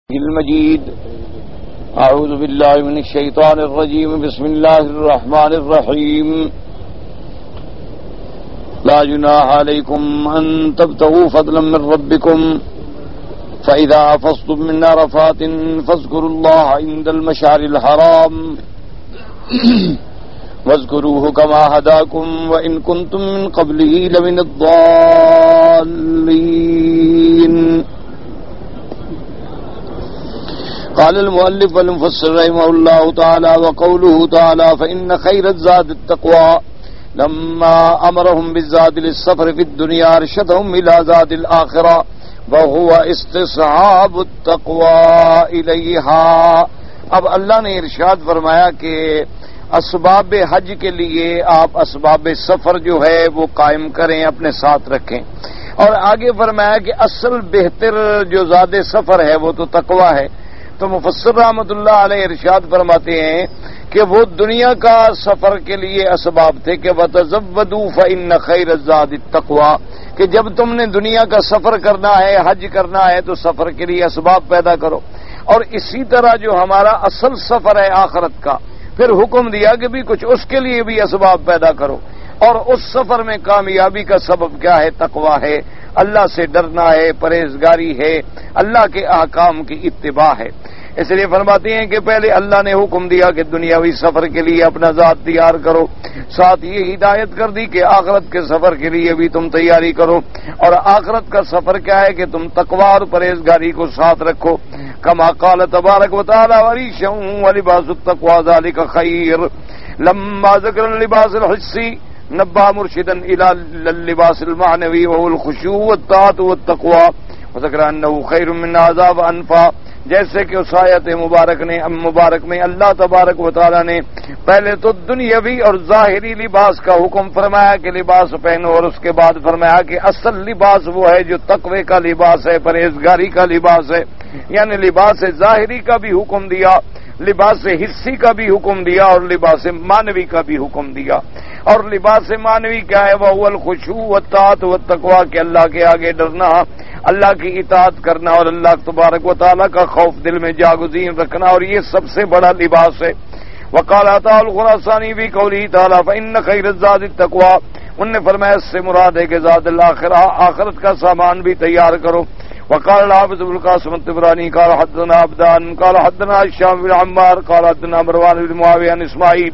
المجيد. أعوذ بالله من الشيطان الرجيم. بسم الله الرحمن الرحيم. لا جناح عليكم أن تبتغوا فضلا من ربكم فإذا أفضتم من عرفات فاذكروا الله عند المشعر الحرام واذكروه كما هداكم وإن كنتم من قبله لمن الضالين. قال المؤلف والمفسر رحمه الله تعالى وقوله تعالى فإن خير الزاد التقوى لما أمرهم بالزاد للسفر في الدنيا أرشدهم إلى زاد الآخرة وهو استصحاب التقوى إليها. اب اللہ نے ارشاد فرمایا کہ اسباب حج کے لیے آپ اسباب سفر جو ہے وہ قائم کریں، اپنے ساتھ رکھیں، اور آگے فرمایا کہ اصل بہتر جو زاد سفر ہے وہ تو تقوی ہے. تو مفسر رحمۃ اللہ علیہ ارشاد فرماتے ہیں کہ وہ دنیا کا سفر کے لیے اسباب تھے کہ وَتَزَوَّدُوا فَإِنَّ خَيْرَ الزَّادِ التَّقْوَىٰ، کہ جب تم نے دنیا کا سفر کرنا ہے، حج کرنا ہے، تو سفر کے لیے اسباب پیدا کرو. اور اسی طرح جو ہمارا اصل سفر ہے آخرت کا، پھر حکم دیا کہ بھی کچھ اس کے لیے بھی اسباب پیدا کرو. اور اس سفر میں کامیابی کا سبب کیا ہے؟ تقویٰ ہے، اللہ سے ڈرنا ہے، پرہیزگاری ہے، اللہ کے احکام کی اتباع ہے. اس لیے فرماتے ہیں کہ پہلے اللہ نے حکم دیا کہ دنیاوی سفر کے لیے اپنا ذات تیار کرو، ساتھ یہ ہدایت کر دی کہ آخرت کے سفر کے لیے بھی تم تیاری کرو. اور آخرت کا سفر کیا ہے کہ تم تقویٰ اور پرہیزگاری کو ساتھ رکھو. کما قال تبارک و تعالی وریشا ولباس التقوى ذلك خیر لما ذکر اللباس الحسی نبہ مرشدا الى اللباس المعنوی وهو الخشوع والطاعة والتقوى وذکر انه خیر من عذاب انفا. جیسے کہ اس آیت مبارک میں اللہ تبارک و تعالی نے پہلے تو دنیاوی اور ظاہری لباس کا حکم فرمایا کہ لباس پہنو، اور اس کے بعد فرمایا کہ اصل لباس وہ ہے جو تقوی کا لباس ہے، پرہیزگاری کا لباس ہے. یعنی لباس ظاہری کا بھی حکم دیا، لباس حسی کا بھی حکم دیا، اور لباس معنوی کا بھی حکم دیا. اور لباس معنوی کیا ہے؟ وہ الخشوع والطاعۃ والتقویٰ، کہ اللہ کے آگے ڈرنا، اللہ کی اطاعت کرنا، اور اللہ تبارک و تعالیٰ کا خوف دل میں جاگزین رکھنا، اور یہ سب سے بڑا لباس ہے. وقال عطاء الخراسانی فی قولہ تعالیٰ فإن خیر الزاد التقویٰ، انہوں نے فرمایا اس سے مراد ہے کہ زاد الآخرہ، آخرت کا سامان بھی تیار کرو. وقال الحافظ ابو القاسم الطبرانی قال حدثنا عبدان قال حدثنا هشام بن عمار قال حدثنا مروان بن معاویہ عن اسماعیل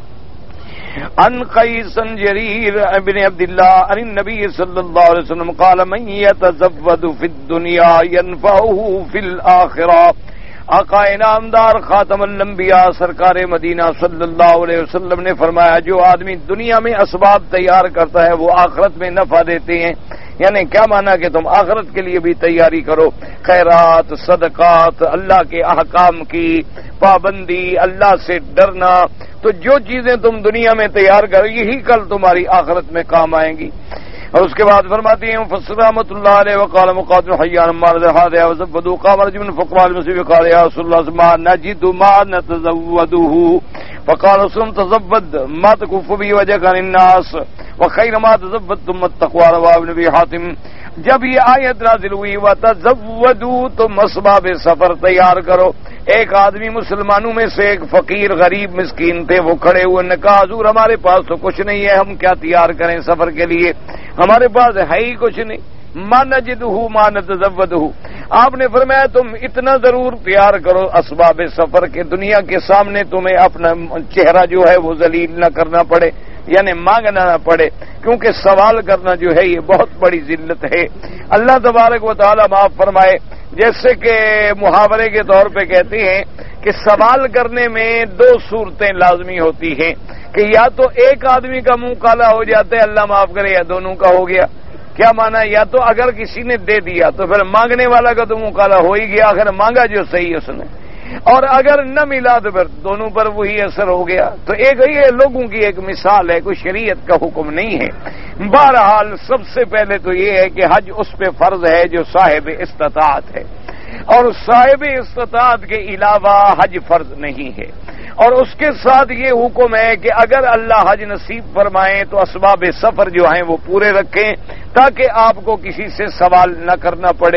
عن قیس جریر بن عبد اللہ عن النبی صلی اللہ علیہ وسلم قال من يتزود في الدنيا ينفعه في الآخرة. آقا انعامدار خاتم الانبیاء سرکار مدینہ صلی اللہ علیہ وسلم نے فرمایا جو آدمی دنیا میں اسباب تیار کرتا ہے وہ آخرت میں نفع دیتے ہیں. یعنی کیا مانا کہ تم آخرت کے لیے بھی تیاری کرو، خیرات، صدقات، اللہ کے احکام کی پابندی، اللہ سے ڈرنا. تو جو چیزیں تم دنیا میں تیار کرو یہی کل تمہاری آخرت میں کام آئیں گی. اور اس کے بعد فرماتی ہیں مفسر رحمۃ اللہ علیہ وقال مقاتل حیان مار ذہادہ وزبدوا قام رجل من فقراء المسلمين قال يا رسول الله ما نجد ما نتزوده فقال رسول تزود ما تكف به وجهك عن الناس وخير ما تزودتم التقوى رواه ابن ابي حاتم. جب یہ آیت نازل ہوئی وتزودوا، تم اسباب سفر تیار کرو. ایک آدمی مسلمانوں میں سے ایک فقیر غریب مسکین تھے، وہ کھڑے ہوئے نے کہا حضور ہمارے پاس تو کچھ نہیں ہے، ہم کیا تیار کریں سفر کے لیے، ہمارے پاس ہے ہی کچھ نہیں. ما نجدہ ما نتزودہ. آپ نے فرمایا تم اتنا ضرور تیار کرو اسباب سفر کے دنیا کے سامنے تمہیں اپنا چہرہ جو ہے وہ ذلیل نہ کرنا پڑے، یعنی مانگنا نہ پڑے، کیونکہ سوال کرنا جو ہے یہ بہت بڑی ذلت ہے. اللہ تبارک و تعالی معاف فرمائے. جیسے کہ محاورے کے طور پہ کہتے ہیں کہ سوال کرنے میں دو صورتیں لازمی ہوتی ہیں کہ یا تو ایک آدمی کا منہ کالا ہو جاتا ہے اللہ معاف کرے، یا دونوں کا ہو گیا. کیا مانا؟ یا تو اگر کسی نے دے دیا تو پھر مانگنے والا کا تو منہ کالا ہو ہی گیا، آخر مانگا جو صحیح اس نے، اور اگر نہ ملا تو پھر دونوں پر وہی اثر ہو گیا. تو ایک یہ لوگوں کی ایک مثال ہے، کوئی شریعت کا حکم نہیں ہے. بہرحال سب سے پہلے تو یہ ہے کہ حج اس پہ فرض ہے جو صاحب استطاعت ہے، اور صاحب استطاعت کے علاوہ حج فرض نہیں ہے. اور اس کے ساتھ یہ حکم ہے کہ اگر اللہ حج نصیب فرمائیں تو اسباب سفر جو ہیں وہ پورے رکھیں تاکہ آپ کو کسی سے سوال نہ کرنا پڑے،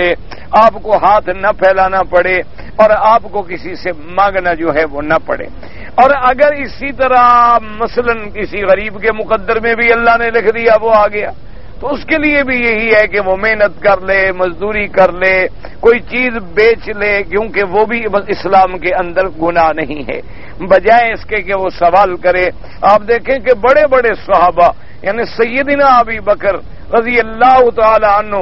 آپ کو ہاتھ نہ پھیلانا پڑے اور آپ کو کسی سے مانگنا جو ہے وہ نہ پڑے۔ اور اگر اسی طرح مثلا کسی غریب کے مقدر میں بھی اللہ نے لکھ دیا وہ آ گیا، تو اس کے لیے بھی یہی ہے کہ وہ محنت کر لے، مزدوری کر لے، کوئی چیز بیچ لے، کیونکہ وہ بھی اسلام کے اندر گناہ نہیں ہے، بجائے اس کے کہ وہ سوال کرے۔ آپ دیکھیں کہ بڑے بڑے صحابہ یعنی سیدنا ابی بکر رضی اللہ تعالی عنہ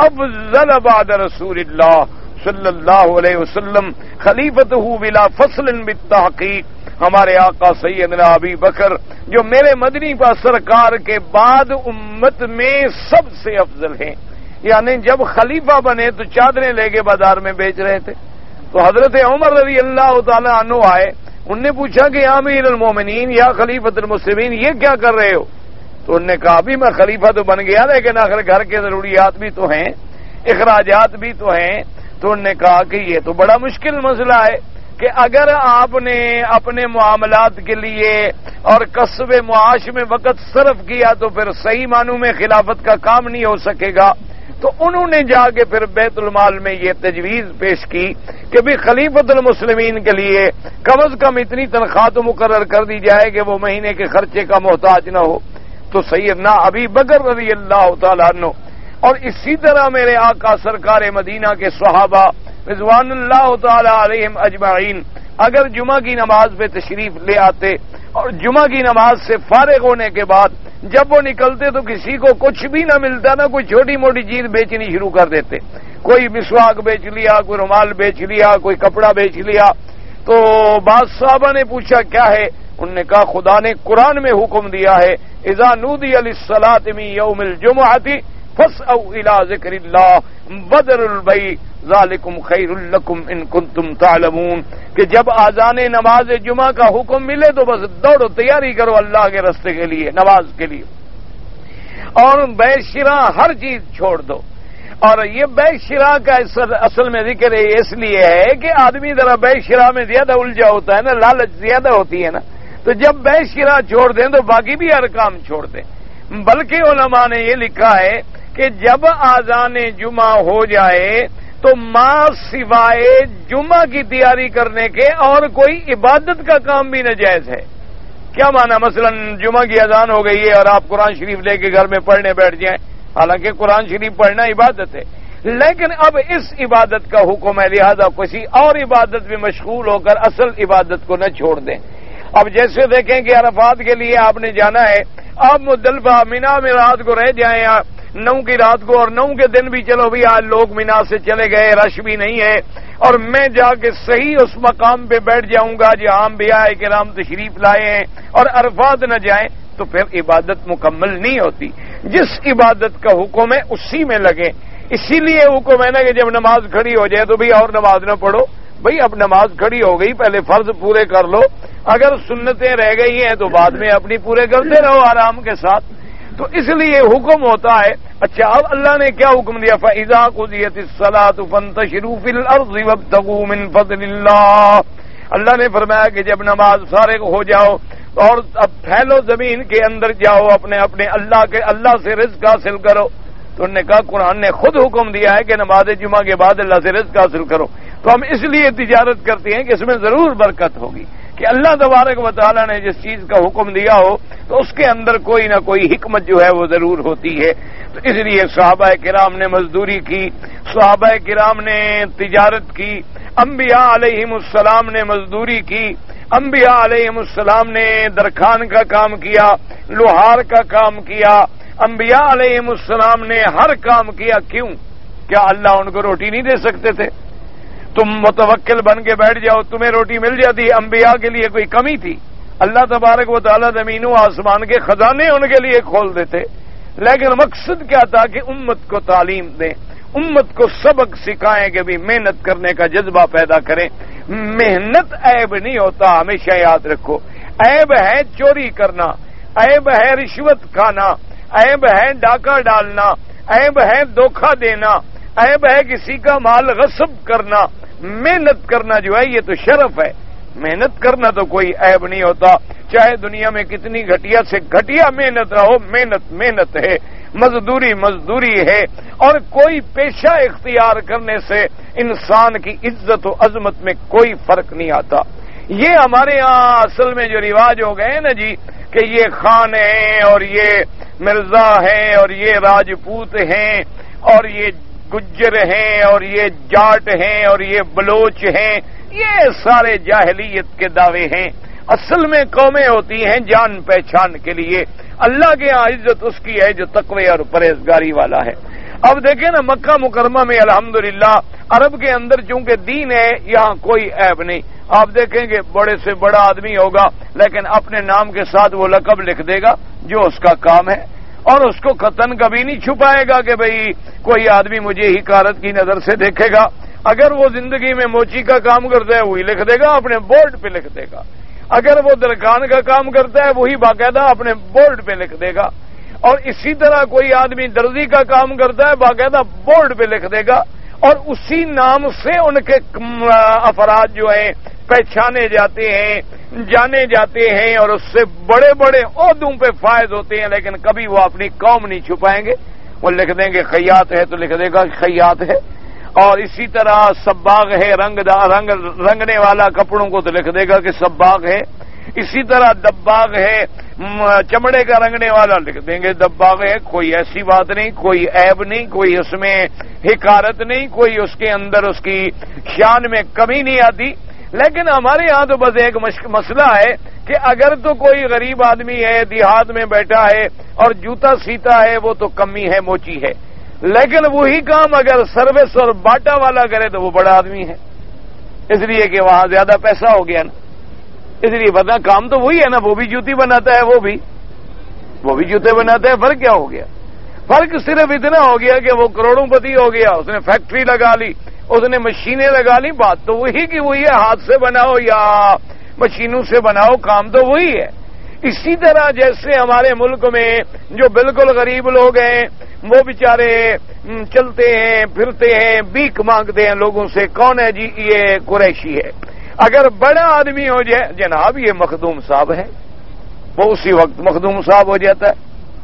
افضل بعد رسول اللہ صلی اللہ علیہ وسلم خلیفتہ بلا فصل بالتحقیق، ہمارے آقا سیدنا ابی بکر جو میرے مدنی با سرکار کے بعد امت میں سب سے افضل ہیں، یعنی جب خلیفہ بنے تو چادریں لے کے بازار میں بیچ رہے تھے، تو حضرت عمر رضی اللہ تعالی عنہ آئے، انہوں نے پوچھا کہ امیر المومنین یا خلیفۃ المسلمین یہ کیا کر رہے ہو؟ تو انہوں نے کہا ابھی میں خلیفہ تو بن گیا لیکن آخر گھر کے ضروریات بھی تو ہیں، اخراجات بھی تو ہیں۔ تو انہوں نے کہا کہ یہ تو بڑا مشکل مسئلہ ہے کہ اگر آپ نے اپنے معاملات کے لیے اور کسب معاش میں وقت صرف کیا تو پھر صحیح معنوں میں خلافت کا کام نہیں ہو سکے گا۔ تو انہوں نے جا کے پھر بیت المال میں یہ تجویز پیش کی کہ بھی خلیفۃ المسلمین کے لیے کم از کم اتنی تنخواہ تو مقرر کر دی جائے کہ وہ مہینے کے خرچے کا محتاج نہ ہو۔ تو سیدنا ابی بکر رضی اللہ تعالیٰ عنہ اور اسی طرح میرے آقا سرکار مدینہ کے صحابہ رضوان اللہ تعالی علیہم اجمعین اگر جمعہ کی نماز پہ تشریف لے آتے اور جمعہ کی نماز سے فارغ ہونے کے بعد جب وہ نکلتے تو کسی کو کچھ بھی نہ ملتا نا، کوئی چھوٹی موٹی چیز بیچنی شروع کر دیتے، کوئی مسواک بیچ لیا، کوئی رومال بیچ لیا، کوئی کپڑا بیچ لیا۔ تو بعض صحابہ نے پوچھا کیا ہے؟ انہوں نے کہا خدا نے قرآن میں حکم دیا ہے اذا نودی للصلاۃ من یوم الجمعۃ فاسعوا الی ذکر اللہ وذروا البیع ذالکم خیر لکم ان کنتم تعلمون، کہ جب اذان نماز جمعہ کا حکم ملے تو بس دوڑو، تیاری کرو اللہ کے راستے کے لیے، نماز کے لیے، اور بے شرا ہر چیز چھوڑ دو۔ اور یہ بے شرا کا اصل میں ذکر اس لیے ہے کہ آدمی ذرا بے شرا میں زیادہ الجھا ہوتا ہے نا، لالچ زیادہ ہوتی ہے نا، تو جب بے شرا چھوڑ دیں تو باقی بھی ہر کام چھوڑ دیں۔ بلکہ علماء نے یہ لکھا ہے کہ جب آذان جمعہ ہو جائے تو ماں سوائے جمعہ کی تیاری کرنے کے اور کوئی عبادت کا کام بھی ناجائز ہے۔ کیا معنی؟ مثلا جمعہ کی اذان ہو گئی ہے اور آپ قرآن شریف لے کے گھر میں پڑھنے بیٹھ جائیں، حالانکہ قرآن شریف پڑھنا عبادت ہے، لیکن اب اس عبادت کا حکم ہے لہذا کسی اور عبادت میں مشغول ہو کر اصل عبادت کو نہ چھوڑ دیں۔ اب جیسے دیکھیں کہ عرفات کے لیے آپ نے جانا ہے، آپ مزدلفہ مینا میں رات کو رہ جائیں، 9 کی رات کو، اور 9 کے دن بھی چلو بھی آج لوگ مینا سے چلے گئے، رش بھی نہیں ہے، اور میں جا کے صحیح اس مقام پہ بیٹھ جاؤں گا جہاں انبیاء کرام تشریف لائے ہیں اور عرفات نہ جائیں تو پھر عبادت مکمل نہیں ہوتی۔ جس عبادت کا حکم ہے اسی میں لگیں۔ اسی لیے حکم ہے نا کہ جب نماز کھڑی ہو جائے تو بھی اور نماز نہ پڑھو، بھئی اب نماز کھڑی ہو گئی پہلے فرض پورے کر لو، اگر سنتیں رہ گئی ہیں تو بعد میں اپنی پورے کرتے رہو آرام کے ساتھ۔ تو اس لیے حکم ہوتا ہے۔ اچھا اب اللہ نے کیا حکم دیا؟ فَإِذَا قُضِيَتِ الصَّلَاةُ فَانتَشِرُوا فِي الْأَرْضِ وَابْتَغُوا مِن فَضْلِ اللَّهِ، اللہ نے فرمایا کہ جب نماز فارغ ہو جاؤ اور اب پھیلو زمین کے اندر جاؤ، اپنے اللہ سے رزق حاصل کرو۔ تو انہوں نے کہا قرآن نے خود حکم دیا ہے کہ نماز جمعہ کے بعد اللہ سے رزق حاصل کرو، تو ہم اس لیے تجارت کرتے ہیں کہ اس میں ضرور برکت ہوگی، کہ اللہ تبارک و تعالیٰ نے جس چیز کا حکم دیا ہو تو اس کے اندر کوئی نہ کوئی حکمت جو ہے وہ ضرور ہوتی ہے۔ تو اس لیے صحابہ کرام نے مزدوری کی، صحابہ کرام نے تجارت کی، انبیاء علیہم السلام نے مزدوری کی، انبیاء علیہم السلام نے درخان کا کام کیا، لوہار کا کام کیا، انبیاء علیہم السلام نے ہر کام کیا۔ کیوں؟ کیا اللہ ان کو روٹی نہیں دے سکتے تھے؟ تم متوکل بن کے بیٹھ جاؤ تمہیں روٹی مل جاتی۔ انبیاء کے لیے کوئی کمی تھی؟ اللہ تبارک و تعالیٰ زمین و آسمان کے خزانے ان کے لیے کھول دیتے، لیکن مقصد کیا تھا کہ امت کو تعلیم دیں، امت کو سبق سکھائیں کہ بھی محنت کرنے کا جذبہ پیدا کریں۔ محنت عیب نہیں ہوتا، ہمیشہ یاد رکھو۔ عیب ہے چوری کرنا، عیب ہے رشوت کھانا، عیب ہے ڈاکہ ڈالنا، عیب ہے دھوکہ دینا، عیب ہے کسی کا مال غصب کرنا۔ محنت کرنا جو ہے یہ تو شرف ہے، محنت کرنا تو کوئی عیب نہیں ہوتا، چاہے دنیا میں کتنی گھٹیا سے گھٹیا محنت رہو، محنت ہے۔ مزدوری ہے، اور کوئی پیشہ اختیار کرنے سے انسان کی عزت و عظمت میں کوئی فرق نہیں آتا۔ یہ ہمارے یہاں اصل میں جو رواج ہو گئے نا جی کہ یہ خان ہیں اور یہ مرزا ہیں اور یہ راجپوت ہیں اور یہ گجر ہیں اور یہ جاٹ ہیں اور یہ بلوچ ہیں، یہ سارے جاہلیت کے دعوے ہیں۔ اصل میں قومیں ہوتی ہیں جان پہچان کے لیے، اللہ کے ہاں عزت اس کی ہے جو تقوی اور پرہیزگاری والا ہے۔ اب دیکھیں نا مکہ مکرمہ میں الحمدللہ عرب کے اندر چونکہ دین ہے، یہاں کوئی عیب نہیں۔ آپ دیکھیں گے بڑے سے بڑا آدمی ہوگا لیکن اپنے نام کے ساتھ وہ لقب لکھ دے گا جو اس کا کام ہے، اور اس کو قطن کبھی نہیں چھپائے گا کہ بھئی کوئی آدمی مجھے حقارت کی نظر سے دیکھے گا۔ اگر وہ زندگی میں موچی کا کام کرتا ہے وہی لکھ دے گا، اپنے بورڈ پہ لکھ دے گا۔ اگر وہ درکان کا کام کرتا ہے وہی باقاعدہ اپنے بورڈ پہ لکھ دے گا، اور اسی طرح کوئی آدمی درزی کا کام کرتا ہے باقاعدہ بورڈ پہ لکھ دے گا، اور اسی نام سے ان کے افراد جو ہیں پہچانے جاتے ہیں، جانے جاتے ہیں، اور اس سے بڑے بڑے عہدوں پہ فائز ہوتے ہیں، لیکن کبھی وہ اپنی قوم نہیں چھپائیں گے۔ وہ لکھ دیں گے خیاط ہے تو لکھ دے گا خیاط ہے، اور اسی طرح سباغ ہے رنگنے والا کپڑوں کو تو لکھ دے گا کہ سباغ ہے، اسی طرح دباغ ہے چمڑے کا رنگنے والا لکھ دیں گے دباغ ہے۔ کوئی ایسی بات نہیں، کوئی عیب نہیں، کوئی اس میں حقارت نہیں، کوئی اس کے اندر اس کی شان میں کمی نہیں آتی۔ لیکن ہمارے ہاں تو بس ایک مسئلہ ہے کہ اگر تو کوئی غریب آدمی ہے دیہات میں بیٹھا ہے اور جوتا سیتا ہے وہ تو کمی ہے، موچی ہے، لیکن وہی کام اگر سروس اور باٹا والا کرے تو وہ بڑا آدمی ہے، اس لیے کہ وہاں زیادہ پیسہ ہو گیا نا، اس لیے پتا کام تو وہی ہے نا، وہ بھی جوتی بناتا ہے، وہ بھی جوتے بناتا ہے، فرق کیا ہو گیا؟ فرق صرف اتنا ہو گیا کہ وہ کروڑوں پتی ہو گیا، اس نے فیکٹری لگا لی، اس نے مشینیں لگا لی، بات تو وہی کی وہی ہے، ہاتھ سے بناؤ یا مشینوں سے بناؤ کام تو وہی ہے۔ اسی طرح جیسے ہمارے ملک میں جو بالکل غریب لوگ ہیں وہ بیچارے چلتے ہیں پھرتے ہیں بھیک مانگتے ہیں لوگوں سے، کون ہے جی؟ یہ قریشی ہے۔ اگر بڑا آدمی ہو جائے جناب یہ مخدوم صاحب ہے، وہ اسی وقت مخدوم صاحب ہو جاتا ہے۔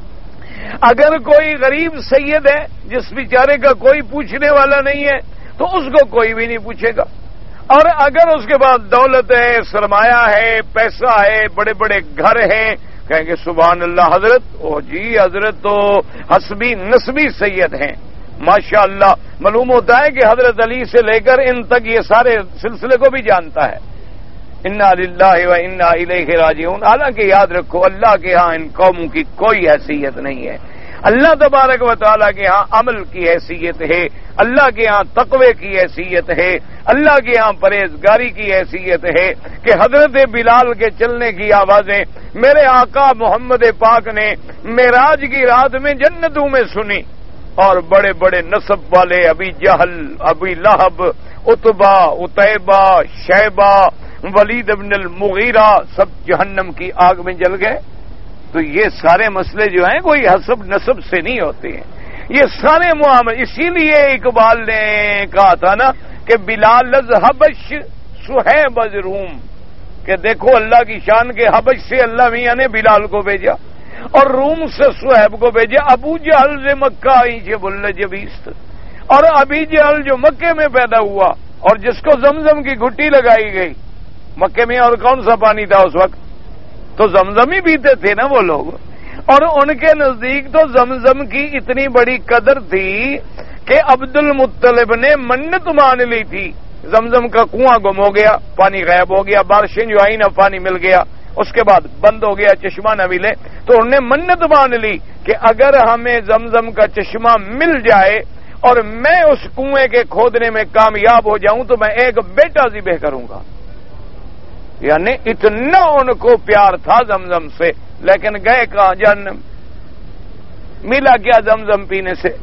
اگر کوئی غریب سید ہے جس بیچارے کا کوئی پوچھنے والا نہیں ہے تو اس کو کوئی بھی نہیں پوچھے گا، اور اگر اس کے پاس دولت ہے، سرمایہ ہے، پیسہ ہے، بڑے بڑے گھر ہیں، کہیں گے سبحان اللہ حضرت، او جی حضرت تو حسبی نسبی سید ہیں، ماشاء اللہ۔ معلوم ہوتا ہے کہ حضرت علی سے لے کر ان تک یہ سارے سلسلے کو بھی جانتا ہے۔ انا للہ و انا الیہ راجعون۔ حالانکہ یاد رکھو اللہ کے ہاں ان قوموں کی کوئی حیثیت نہیں ہے، اللہ تبارک و تعالیٰ کے ہاں عمل کی حیثیت ہے، اللہ کے ہاں تقوی کی حیثیت ہے، اللہ کے ہاں پرہیزگاری کی حیثیت ہے کہ حضرت بلال کے چلنے کی آوازیں میرے آقا محمد پاک نے معراج کی رات میں جنتوں میں سنی، اور بڑے بڑے نسب والے ابی جہل، ابی لہب، عتبہ، عتیبہ، شیبہ، ولید بن المغیرہ سب جہنم کی آگ میں جل گئے۔ تو یہ سارے مسئلے جو ہیں کوئی حسب نسب سے نہیں ہوتے ہیں، یہ سارے معاملے۔ اسی لیے اقبال نے کہا تھا نا کہ بلال از حبش صہیب از روم، کہ دیکھو اللہ کی شان کے حبش سے اللہ میاں نے بلال کو بھیجا اور روم سے صہیب کو بھیجا۔ ابو جہل سے مکہ سے بل جبیست، اور ابی جہل جو مکے میں پیدا ہوا اور جس کو زمزم کی گھٹی لگائی گئی، مکے میں اور کون سا پانی تھا اس وقت؟ تو زمزم ہی پیتے تھے نا وہ لوگ، اور ان کے نزدیک تو زمزم کی اتنی بڑی قدر تھی کہ عبد المطلب نے منت مان لی تھی، زمزم کا کنواں گم ہو گیا، پانی غائب ہو گیا، بارشیں جو آئی نا پانی مل گیا، اس کے بعد بند ہو گیا، چشمہ نہ ملے، تو انہوں نے منت مان لی کہ اگر ہمیں زمزم کا چشمہ مل جائے اور میں اس کنویں کے کھودنے میں کامیاب ہو جاؤں تو میں ایک بیٹا ذبح کروں گا۔ یعنی اتنا ان کو پیار تھا زمزم سے، لیکن گئے کہاں؟ جہنم۔ ملا کیا زمزم پینے سے؟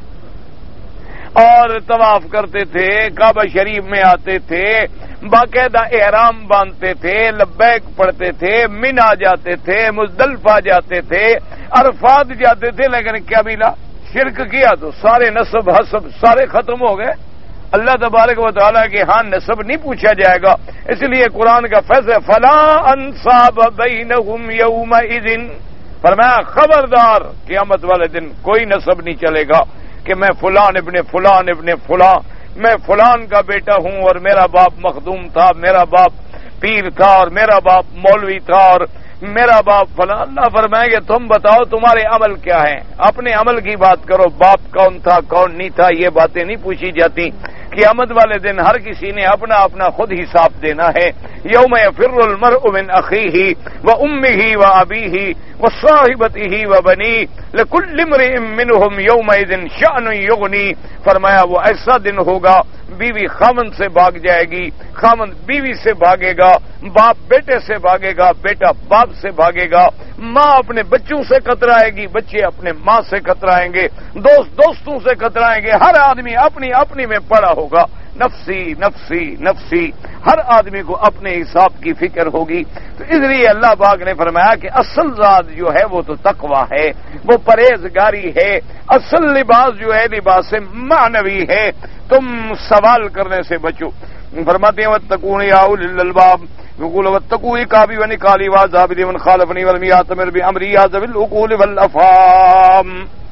اور طواف کرتے تھے، کعبہ شریف میں آتے تھے، باقاعدہ احرام باندھتے تھے، لبیک پڑھتے تھے، منا جاتے تھے، مزدلفہ جاتے تھے، عرفات جاتے تھے، لیکن کیا ملا؟ شرک کیا تو سارے نسب حسب سارے ختم ہو گئے۔ اللہ تبارک و تعالیٰ کے ہاں نسب نہیں پوچھا جائے گا، اس لیے قرآن کا فیصلہ فلا انصاب بینہم یومئذ، فرمایا خبردار قیامت والے دن کوئی نسب نہیں چلے گا کہ میں فلان ابن فلان ابن فلاں، میں فلان کا بیٹا ہوں اور میرا باپ مخدوم تھا، میرا باپ پیر تھا اور میرا باپ مولوی تھا اور میرا باپ فلاں۔ اللہ فرمائے کہ تم بتاؤ تمہارے عمل کیا ہیں، اپنے عمل کی بات کرو، باپ کون تھا کون نہیں تھا یہ باتیں نہیں پوچھی جاتی۔ قیامت والے دن ہر کسی نے اپنا اپنا خود حساب دینا ہے۔ یوم یفر المرء من اخیہ وامہ وابیہ وصاحبتہ وبنیہ لکل امرئ منہم یومئذ شأن یغنی۔ فرمایا وہ ایسا دن ہوگا بیوی خامند سے بھاگ جائے گی، خامند بیوی سے بھاگے گا، باپ بیٹے سے بھاگے گا، بیٹا باپ سے بھاگے گا، ماں اپنے بچوں سے کترائے گی، بچے اپنے ماں سے کترائیں گے، دوست دوستوں سے کترائیں گے، ہر آدمی اپنی اپنی میں پڑا ہوگا، نفسی نفسی نفسی، ہر آدمی کو اپنے حساب کی فکر ہوگی۔ تو اس لیے اللہ پاک نے فرمایا کہ اصل ذات جو ہے وہ تو تقویٰ ہے، وہ پرہیزگاری ہے، اصل لباس جو ہے لباس معنوی ہے، تم سوال کرنے سے بچو۔ فرماتے ہیں واتقون یا اولی الالباب، یقول واتقوا عقابی ونکالی وعذاب لمن خالفنی ولم یأتمر بامری یا ذوی العقول والافہام۔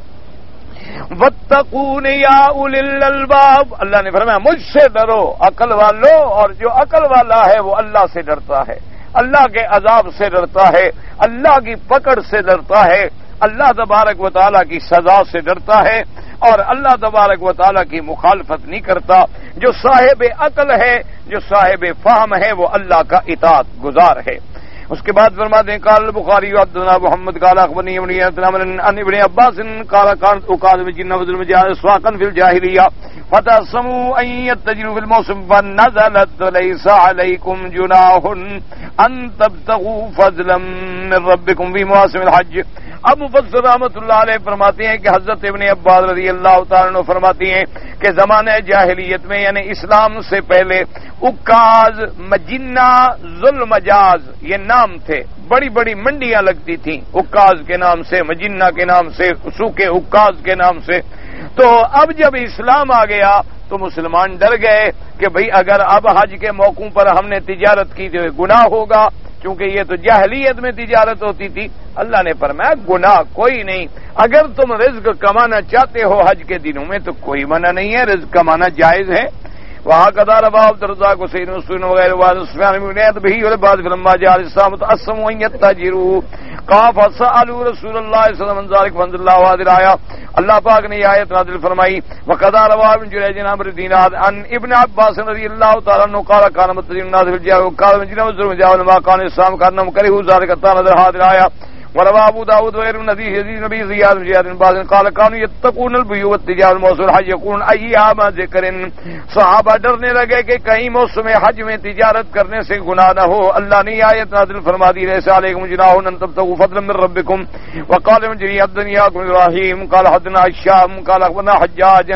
واتقون یا اولی الالباب، اللہ نے فرمایا مجھ سے ڈرو عقل والو، اور جو عقل والا ہے وہ اللہ سے ڈرتا ہے، اللہ کے عذاب سے ڈرتا ہے، اللہ کی پکڑ سے ڈرتا ہے، اللہ تبارک و تعالیٰ کی سزا سے ڈرتا ہے، اور اللہ تبارک و تعالیٰ کی مخالفت نہیں کرتا۔ جو صاحب عقل ہے، جو صاحب فہم ہے، وہ اللہ کا اطاعت گزار ہے۔ اس کے بعد فرماتے ہیں قال البخاری حدثنا محمد قال اخبرني ابن عباس قال كانت عقاد الجن والمجاز سواقا في الجاهليه فتسموا ان يتجروا في الموسم فنزلت ليس عليكم جناح ان تبتغوا فضلا من ربكم في مواسم الحج۔ اب مفسر رحمۃ اللہ علیہ فرماتے ہیں کہ حضرت ابن عباس رضی اللہ تعالیٰ عنہ فرماتی ہیں کہ زمانہ جاہلیت میں یعنی اسلام سے پہلے عکاز، مجنہ، ذوالمجاز یہ نام تھے، بڑی بڑی منڈیاں لگتی تھیں عکاز کے نام سے، مجنہ کے نام سے، سوکے عکاز کے نام سے۔ تو اب جب اسلام آ گیا تو مسلمان ڈر گئے کہ بھئی اگر اب حج کے موقعوں پر ہم نے تجارت کی تو گناہ ہوگا، چونکہ یہ تو جاہلیت میں تجارت ہوتی تھی۔ اللہ نے فرمایا گناہ کوئی نہیں، اگر تم رزق کمانا چاہتے ہو حج کے دنوں میں تو کوئی منع نہیں ہے، رزق کمانا جائز ہے۔ وہاں قدار باب درزا کو سین حسین وغیرہ بھی بعد فلما جاء الاسلام تأسموا ان يتجروا قاف سألوا رسول اللہ صلی اللہ علیہ وسلم فانزل اللہ هذه الآية۔ اللہ پاک نے یہ آیت نازل فرمائی وقدار باب جریج عمر دینار عن ابن عباس رضی اللہ تعالی عنہ قال كان متجر الناس في الجاهليه وقال من جنوا الظلم جاء ما كان الاسلام كانهم كرهوا ذلك نزل هذه الآية۔ وروى ابو داود وغير نبي زياد بن زياد باز قال كانوا يتقون البيوت والتجار الموسم الحج يقولون ايام ذكر۔ صحابہ ڈرنے لگے کہ کہیں موسم حج میں تجارت کرنے سے گناہ نہ ہو۔ اللہ نے آیت نازل فرما دی ليس عليكم جناح ان تبتغوا فضلا من ربكم۔ وقال من جري الدنيا ابراهيم قال حدثنا الشام قال اخبرنا حجاج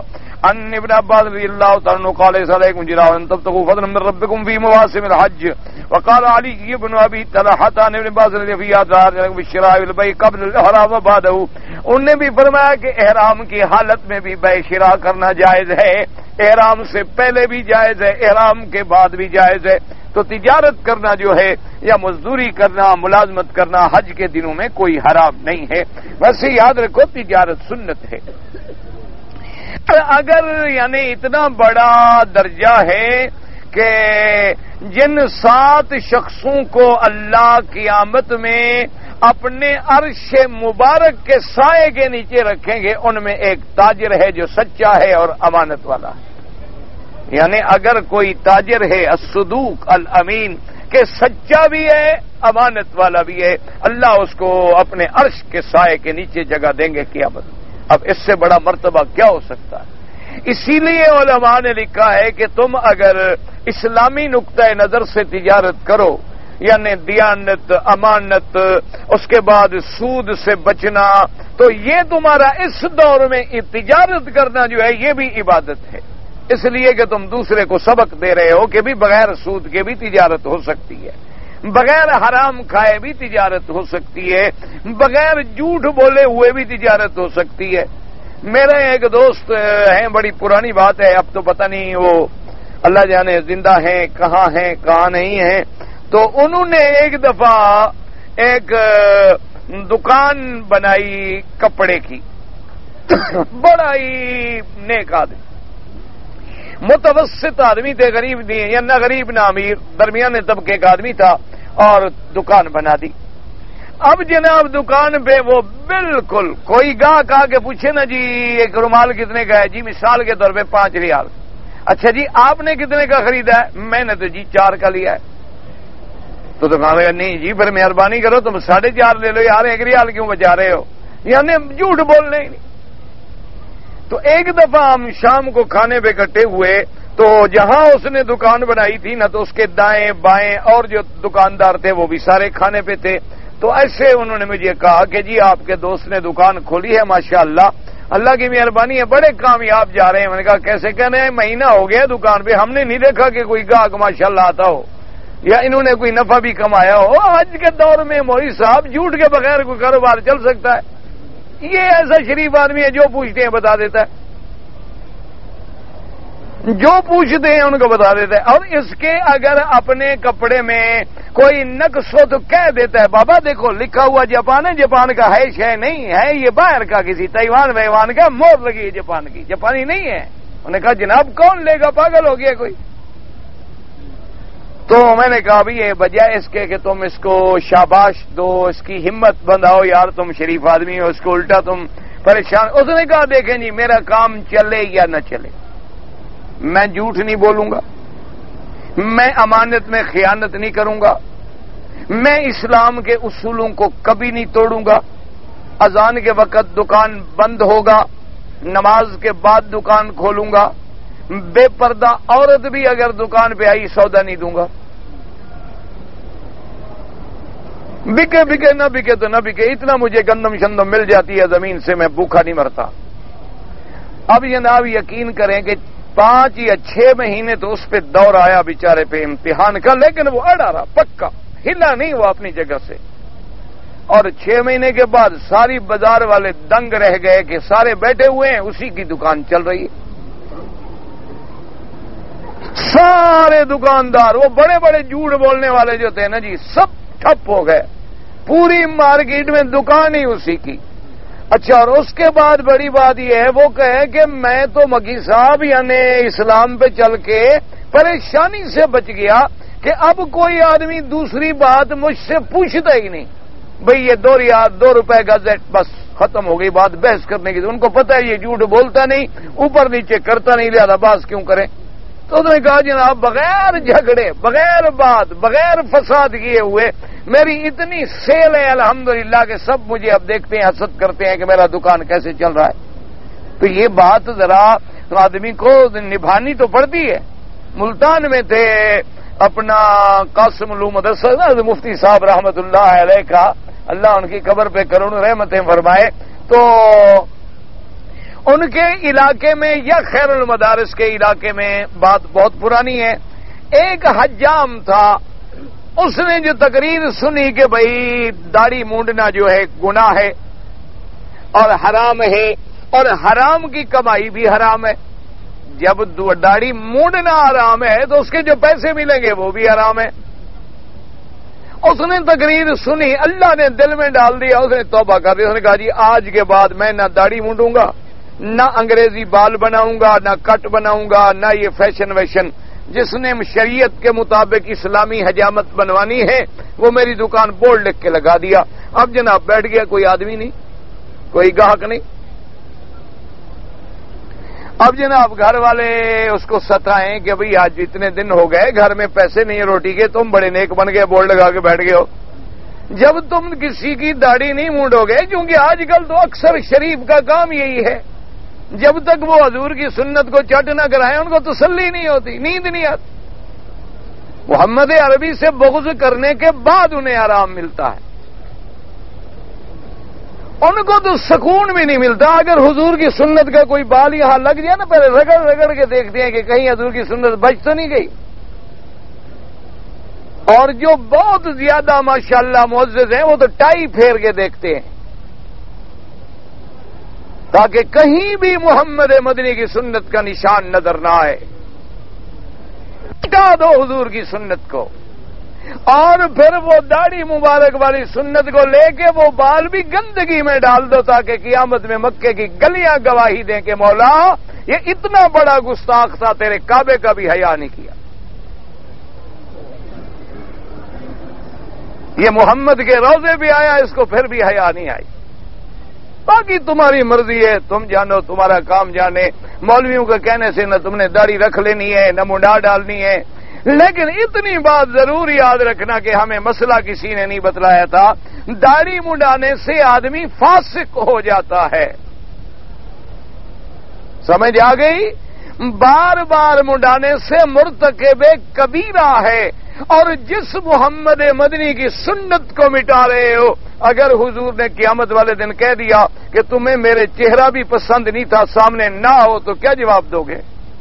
عن ابن عباس رضی اللہ تعالی عنہ قال ليس عليكم جناح ان تبتغوا فضلا من ربكم في مواسم الحج۔ وقال علي بن ابي طلحه عن ابن عباس رضی اللہ عنہ بالشراء والبيع قبل الاحرام وبعده۔ انہوں نے بھی فرمایا کہ احرام کی حالت میں بھی بیع شراء کرنا جائز ہے، احرام سے پہلے بھی جائز ہے، احرام کے بعد بھی جائز ہے۔ تو تجارت کرنا جو ہے یا مزدوری کرنا، ملازمت کرنا حج کے دنوں میں کوئی حرام نہیں ہے۔ ویسے یاد رکھو تجارت سنت ہے۔ اگر یعنی اتنا بڑا درجہ ہے کہ جن 7 شخصوں کو اللہ قیامت میں اپنے عرش مبارک کے سائے کے نیچے رکھیں گے، ان میں ایک تاجر ہے جو سچا ہے اور امانت والا ہے۔ یعنی اگر کوئی تاجر ہے الصدوق الامین کہ سچا بھی ہے امانت والا بھی ہے، اللہ اس کو اپنے عرش کے سائے کے نیچے جگہ دیں گے قیامت۔ اب اس سے بڑا مرتبہ کیا ہو سکتا ہے؟ اسی لیے علماء نے لکھا ہے کہ تم اگر اسلامی نقطۂ نظر سے تجارت کرو، یعنی دیانت، امانت، اس کے بعد سود سے بچنا، تو یہ تمہارا اس دور میں تجارت کرنا جو ہے یہ بھی عبادت ہے، اس لیے کہ تم دوسرے کو سبق دے رہے ہو کہ بھی بغیر سود کے بھی تجارت ہو سکتی ہے، بغیر حرام کھائے بھی تجارت ہو سکتی ہے، بغیر جھوٹ بولے ہوئے بھی تجارت ہو سکتی ہے۔ میرے ایک دوست ہیں، بڑی پرانی بات ہے، اب تو پتہ نہیں وہ اللہ جانے زندہ ہیں کہاں نہیں ہیں، تو انہوں نے ایک دفعہ ایک دکان بنائی کپڑے کی، بڑا ہی نیک آدمی، متوسط آدمی تھے، غریب نہیں، یا نہ غریب نہ امیر، درمیانے طبقے کا آدمی تھا، اور دکان بنا دی۔ اب جناب دکان پہ وہ بالکل کوئی گاہک آ کے پوچھے نا جی ایک رومال کتنے کا ہے، جی مثال کے طور پہ 5 ریال، اچھا جی آپ نے کتنے کا خریدا ہے؟ میں نے تو جی 4 کا لیا ہے۔ تو دکان لگا نہیں جی پھر مہربانی کرو تم 4.5 لے لو یار، 1 ریال کیوں بچا رہے ہو؟ یعنی جھوٹ بولنے ہی نہیں۔ تو ایک دفعہ ہم شام کو کھانے پہ اکٹھے ہوئے، تو جہاں اس نے دکان بنائی تھی نا، تو اس کے دائیں بائیں اور جو دکاندار تھے وہ بھی سارے کھانے پہ تھے۔ تو ایسے انہوں نے مجھے کہا کہ جی آپ کے دوست نے دکان کھولی ہے، ماشاءاللہ اللہ کی مہربانی ہے، بڑے کامیاب جا رہے ہیں۔ میں نے کہا کیسے کہنے ہیں، مہینہ ہو گیا دکان پہ، ہم نے نہیں دیکھا کہ کوئی گاہک ماشاءاللہ آتا ہو یا انہوں نے کوئی نفع بھی کمایا ہو۔ آج کے دور میں مولوی صاحب جھوٹ کے بغیر کوئی کاروبار چل سکتا ہے؟ یہ ایسا شریف آدمی ہے جو پوچھتے ہیں بتا دیتا ہے، جو پوچھتے ہیں ان کو بتا دیتا ہے۔ اور اس کے اگر اپنے کپڑے میں کوئی نقص ہو تو کہہ دیتا ہے، بابا دیکھو لکھا ہوا جاپان ہے، جاپان کا ہے شے نہیں ہے، یہ باہر کا کسی تائیوان ویوان کا مور لگی ہے جاپان کی، جاپانی نہیں ہے۔ انہوں نے کہا جناب کون لے گا، پاگل ہو گیا کوئی؟ تو میں نے کہا بھی یہ بجائے اس کے کہ تم اس کو شاباش دو، اس کی ہمت بندھاؤ، یار تم شریف آدمی ہو، اس کو الٹا تم پریشان۔ اس نے کہا دیکھیں جی میرا کام چلے یا نہ چلے، میں جھوٹ نہیں بولوں گا، میں امانت میں خیانت نہیں کروں گا، میں اسلام کے اصولوں کو کبھی نہیں توڑوں گا۔ اذان کے وقت دکان بند ہوگا، نماز کے بعد دکان کھولوں گا، بے پردہ عورت بھی اگر دکان پہ آئی سودا نہیں دوں گا، بکے بکے نہ بکے تو نہ بکے، اتنا مجھے گندم شندم مل جاتی ہے زمین سے، میں بھوکا نہیں مرتا۔ اب جناب یقین کریں کہ 5 یا 6 مہینے تو اس پہ دور آیا بیچارے پہ امتحان کا، لیکن وہ اڑا رہا پکا، ہلا نہیں وہ اپنی جگہ سے۔ اور 6 مہینے کے بعد ساری بازار والے دنگ رہ گئے کہ سارے بیٹھے ہوئے ہیں، اسی کی دکان چل رہی ہے۔ سارے دکاندار وہ بڑے بڑے جھوٹ بولنے والے جو تھے نا جی، سب ٹھپ ہو گئے، پوری مارکیٹ میں دکان ہی اسی کی۔ اچھا، اور اس کے بعد بڑی بات یہ ہے، وہ کہے کہ میں تو مکی صاحب یعنی اسلام پہ چل کے پریشانی سے بچ گیا کہ اب کوئی آدمی دوسری بات مجھ سے پوچھتا ہی نہیں۔ بھئی یہ 2 ریال 2 روپے گزٹ، بس ختم ہو گئی بات بحث کرنے کی۔ ان کو پتہ ہے یہ جھوٹ بولتا نہیں، اوپر نیچے کرتا نہیں، لہذا بات کیوں کریں۔ تو انہوں نے کہا جناب بغیر جھگڑے، بغیر بات، بغیر فساد کیے ہوئے میری اتنی سیل ہے الحمدللہ کہ سب مجھے اب دیکھتے ہیں، حسد کرتے ہیں کہ میرا دکان کیسے چل رہا ہے۔ تو یہ بات ذرا آدمی کو نبھانی تو پڑتی ہے۔ ملتان میں تھے اپنا قاسم علوم مدرسہ مفتی صاحب رحمت اللہ علیہ کا، اللہ ان کی قبر پہ کروڑوں رحمتیں فرمائے، تو ان کے علاقے میں یا خیر المدارس کے علاقے میں بات بہت پرانی ہے، ایک حجام تھا، اس نے جو تقریر سنی کہ بھئی داڑھی مونڈنا جو ہے گناہ ہے اور حرام ہے، اور حرام کی کمائی بھی حرام ہے۔ جب داڑھی مونڈنا حرام ہے تو اس کے جو پیسے ملیں گے وہ بھی حرام ہے۔ اس نے تقریر سنی، اللہ نے دل میں ڈال دیا، اس نے توبہ کر دی، اس نے کہا جی آج کے بعد میں نہ داڑھی مونڈوں گا، نہ انگریزی بال بناؤں گا، نہ کٹ بناؤں گا، نہ یہ فیشن ویشن۔ جس نے شریعت کے مطابق اسلامی حجامت بنوانی ہے وہ میری دکان بورڈ لکھ کے لگا دیا۔ اب جناب بیٹھ گیا، کوئی آدمی نہیں، کوئی گاہک نہیں۔ اب جناب گھر والے اس کو ستائیں کہ بھئی آج اتنے دن ہو گئے گھر میں پیسے نہیں روٹی کے، تم بڑے نیک بن گئے، بورڈ لگا کے بیٹھ گئے ہو۔ جب تم کسی کی داڑھی نہیں مونڈو گے، کیونکہ آج کل تو اکثر شریف کا کام یہی ہے، جب تک وہ حضور کی سنت کو چٹ نہ کرائیں ان کو تسلی نہیں ہوتی، نیند نہیں آتی۔ محمد عربی سے بغض کرنے کے بعد انہیں آرام ملتا ہے، ان کو تو سکون بھی نہیں ملتا۔ اگر حضور کی سنت کا کوئی بال یہاں لگ جائے نا، پہلے رگڑ رگڑ کے دیکھتے ہیں کہ کہیں حضور کی سنت بچ تو نہیں گئی۔ اور جو بہت زیادہ ماشاءاللہ معزز ہیں وہ تو ٹائی پھیر کے دیکھتے ہیں تاکہ کہیں بھی محمد مدنی کی سنت کا نشان نظر نہ آئے۔ مٹا دو حضور کی سنت کو، اور پھر وہ داڑھی مبارک والی سنت کو لے کے وہ بال بھی گندگی میں ڈال دو تاکہ قیامت میں مکے کی گلیاں گواہی دیں کہ مولا یہ اتنا بڑا گستاخ تھا، تیرے کعبے کا بھی حیا نہیں کیا۔ یہ محمد کے روزے بھی آیا، اس کو پھر بھی حیا نہیں آئی۔ باقی تمہاری مرضی ہے، تم جانو، تمہارا کام جانے۔ مولویوں کے کہنے سے نہ تم نے داڑھی رکھ لینی ہے نہ منڈا ڈالنی ہے، لیکن اتنی بات ضرور یاد رکھنا کہ ہمیں مسئلہ کسی نے نہیں بتلایا تھا، داڑھی منڈانے سے آدمی فاسق ہو جاتا ہے۔ سمجھ آ گئی؟ بار بار منڈانے سے مرتکب کبیرہ ہے، اور جس محمد مدنی کی سنت کو مٹا رہے ہو، اگر حضور نے قیامت والے دن کہہ دیا کہ تمہیں میرے چہرہ بھی پسند نہیں تھا، سامنے نہ ہو، تو کیا جواب دو گے؟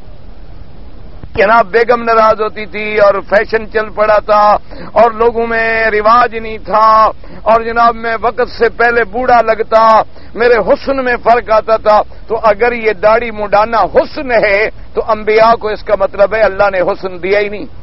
جناب بیگم ناراض ہوتی تھی اور فیشن چل پڑا تھا اور لوگوں میں رواج نہیں تھا، اور جناب میں وقت سے پہلے بوڑھا لگتا، میرے حسن میں فرق آتا تھا، تو اگر یہ داڑھی منڈانا حسن ہے تو انبیاء کو اس کا مطلب ہے اللہ نے حسن دیا ہی نہیں۔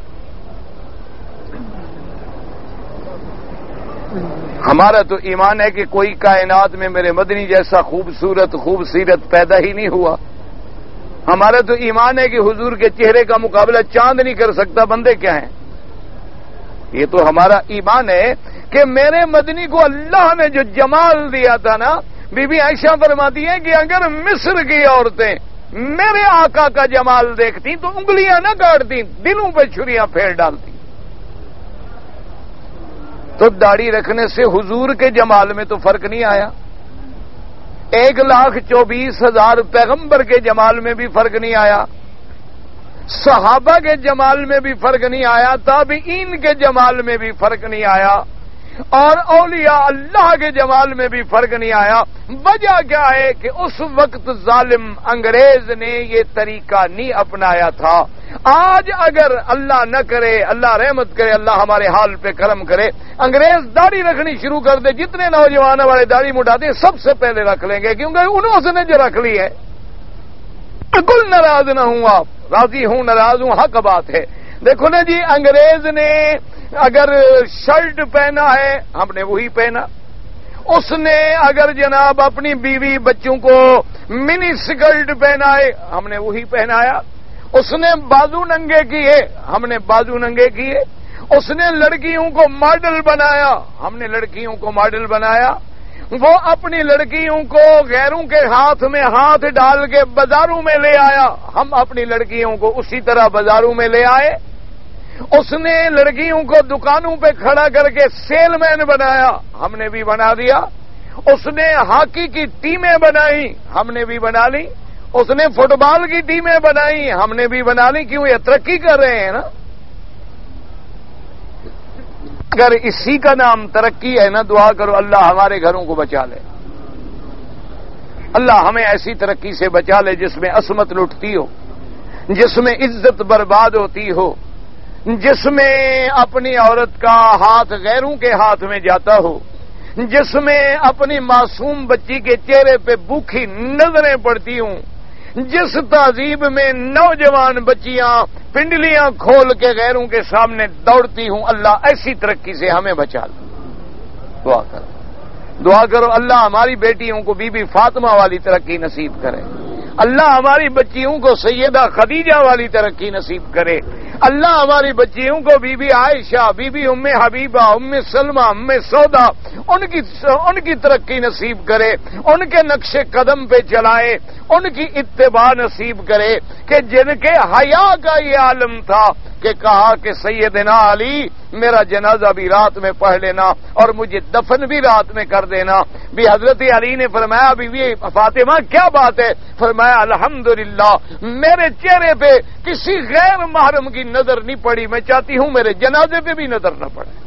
ہمارا تو ایمان ہے کہ کوئی کائنات میں میرے مدنی جیسا خوبصورت خوبصیرت پیدا ہی نہیں ہوا۔ ہمارا تو ایمان ہے کہ حضور کے چہرے کا مقابلہ چاند نہیں کر سکتا، بندے کیا ہیں؟ یہ تو ہمارا ایمان ہے کہ میرے مدنی کو اللہ نے جو جمال دیا تھا نا، بی بی عائشہ فرماتی ہے کہ اگر مصر کی عورتیں میرے آقا کا جمال دیکھتی تو انگلیاں نہ کاٹتی، دلوں پہ چھریاں پھیر ڈالتی۔ تو داڑھی رکھنے سے حضور کے جمال میں تو فرق نہیں آیا، 1,24,000 پیغمبر کے جمال میں بھی فرق نہیں آیا، صحابہ کے جمال میں بھی فرق نہیں آیا، تابعین کے جمال میں بھی فرق نہیں آیا، اور اولیاء اللہ کے جمال میں بھی فرق نہیں آیا۔ وجہ کیا ہے کہ اس وقت ظالم انگریز نے یہ طریقہ نہیں اپنایا تھا۔ آج اگر اللہ نہ کرے، اللہ رحمت کرے، اللہ ہمارے حال پہ کرم کرے، انگریز داڑھی رکھنی شروع کر دے، جتنے نوجوان والے داڑھی مٹاتے ہیں سب سے پہلے رکھ لیں گے، کیونکہ انہوں نے جو رکھ لی ہے۔ بالکل ناراض نہ ہوں، آپ راضی ہوں ناراض ہوں، حق بات ہے۔ دیکھو نا جی، انگریز نے اگر شرٹ پہنا ہے ہم نے وہی پہنا، اس نے اگر جناب اپنی بیوی بچوں کو منی سکرٹ پہنائے ہم نے وہی پہنایا، اس نے بازو ننگے کیے ہم نے بازو ننگے کیے، اس نے لڑکیوں کو ماڈل بنایا ہم نے لڑکیوں کو ماڈل بنایا، وہ اپنی لڑکیوں کو غیروں کے ہاتھ میں ہاتھ ڈال کے بازاروں میں لے آیا، ہم اپنی لڑکیوں کو اسی طرح بازاروں میں لے آئے۔ اس نے لڑکیوں کو دکانوں پہ کھڑا کر کے سیل مین بنایا، ہم نے بھی بنا دیا۔ اس نے ہاکی کی ٹیمیں بنائی، ہم نے بھی بنا لی۔ اس نے فٹ بال کی ٹیمیں بنائی، ہم نے بھی بنا لی۔ کیوں؟ یہ ترقی کر رہے ہیں نا۔ اگر اسی کا نام ترقی ہے نا، دعا کرو اللہ ہمارے گھروں کو بچا لے، اللہ ہمیں ایسی ترقی سے بچا لے جس میں عصمت لٹتی ہو، جس میں عزت برباد ہوتی ہو، جس میں اپنی عورت کا ہاتھ غیروں کے ہاتھ میں جاتا ہو، جس میں اپنی معصوم بچی کے چہرے پہ بھوکی نظریں پڑتی ہوں، جس تہذیب میں نوجوان بچیاں پنڈلیاں کھول کے غیروں کے سامنے دوڑتی ہوں، اللہ ایسی ترقی سے ہمیں بچا لے۔ دعا کرو، دعا کرو اللہ ہماری بیٹیوں کو بی بی فاطمہ والی ترقی نصیب کرے، اللہ ہماری بچیوں کو سیدہ خدیجہ والی ترقی نصیب کرے، اللہ ہماری بچیوں کو بی بی عائشہ، بی بی ام حبیبہ، ام سلمہ، ام سودا، ان کی ترقی نصیب کرے، ان کے نقش قدم پہ چلائے، ان کی اتباع نصیب کرے، کہ جن کے حیا کا یہ عالم تھا کہ کہا کہ سیدنا علی میرا جنازہ بھی رات میں پڑھ لینا اور مجھے دفن بھی رات میں کر دینا۔ بھی حضرت علی نے فرمایا بی بی فاطمہ کیا بات ہے؟ فرمایا الحمدللہ میرے چہرے پہ کسی غیر محرم کی نظر نہیں پڑی، میں چاہتی ہوں میرے جنازے پہ بھی نظر نہ پڑے۔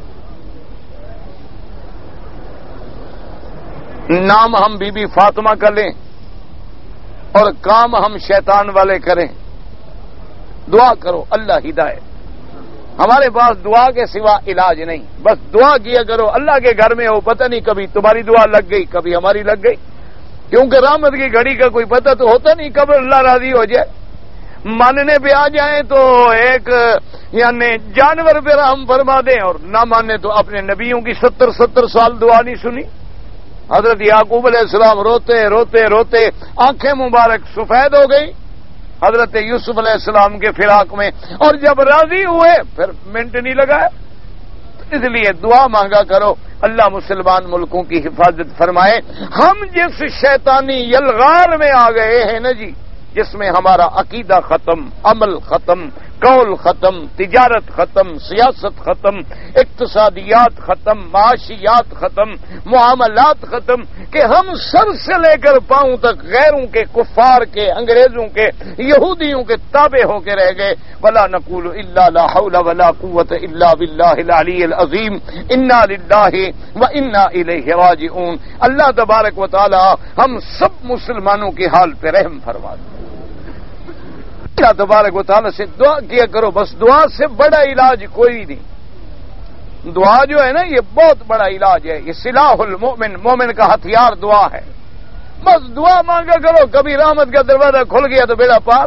نام ہم بی بی فاطمہ کا لیں اور کام ہم شیطان والے کریں۔ دعا کرو اللہ ہدایت، ہمارے پاس دعا کے سوا علاج نہیں، بس دعا کیا کرو۔ اللہ کے گھر میں ہو، پتہ نہیں کبھی تمہاری دعا لگ گئی کبھی ہماری لگ گئی، کیونکہ رحمت کی گھڑی کا کوئی پتہ تو ہوتا نہیں کب اللہ راضی ہو جائے۔ ماننے پہ آ جائیں تو ایک یعنی جانور پہ رحم فرما دیں، اور نہ مانے تو اپنے نبیوں کی 70 سال دعا نہیں سنی۔ حضرت یعقوب علیہ السلام روتے روتے روتے آنکھیں مبارک سفید ہو گئی حضرت یوسف علیہ السلام کے فراق میں، اور جب راضی ہوئے پھر منٹ نہیں لگا۔ اس لیے دعا مانگا کرو، اللہ مسلمان ملکوں کی حفاظت فرمائے۔ ہم جس شیطانی یلغار میں آ گئے ہیں نا جی، جس میں ہمارا عقیدہ ختم، عمل ختم، قول ختم، تجارت ختم، سیاست ختم، اقتصادیات ختم، معاشیات ختم، معاملات ختم، کہ ہم سر سے لے کر پاؤں تک غیروں کے، کفار کے، انگریزوں کے، یہودیوں کے تابع ہو کے رہ گئے۔ ولا نقول الا لا حول ولا قوت الا باللہ العلی العظیم، انا للہ وانا الیہ راجعون۔ اللہ تبارک و تعالی ہم سب مسلمانوں کے حال پہ رحم فرما دے۔ اللہ تبارک و تعالی سے دعا کیا کرو، بس دعا سے بڑا علاج کوئی نہیں۔ دعا جو ہے نا یہ بہت بڑا علاج ہے، یہ سلاح المؤمن، مومن کا ہتھیار دعا ہے۔ بس دعا مانگا کرو، کبھی رحمت کا دروازہ کھل گیا تو بیڑا پار۔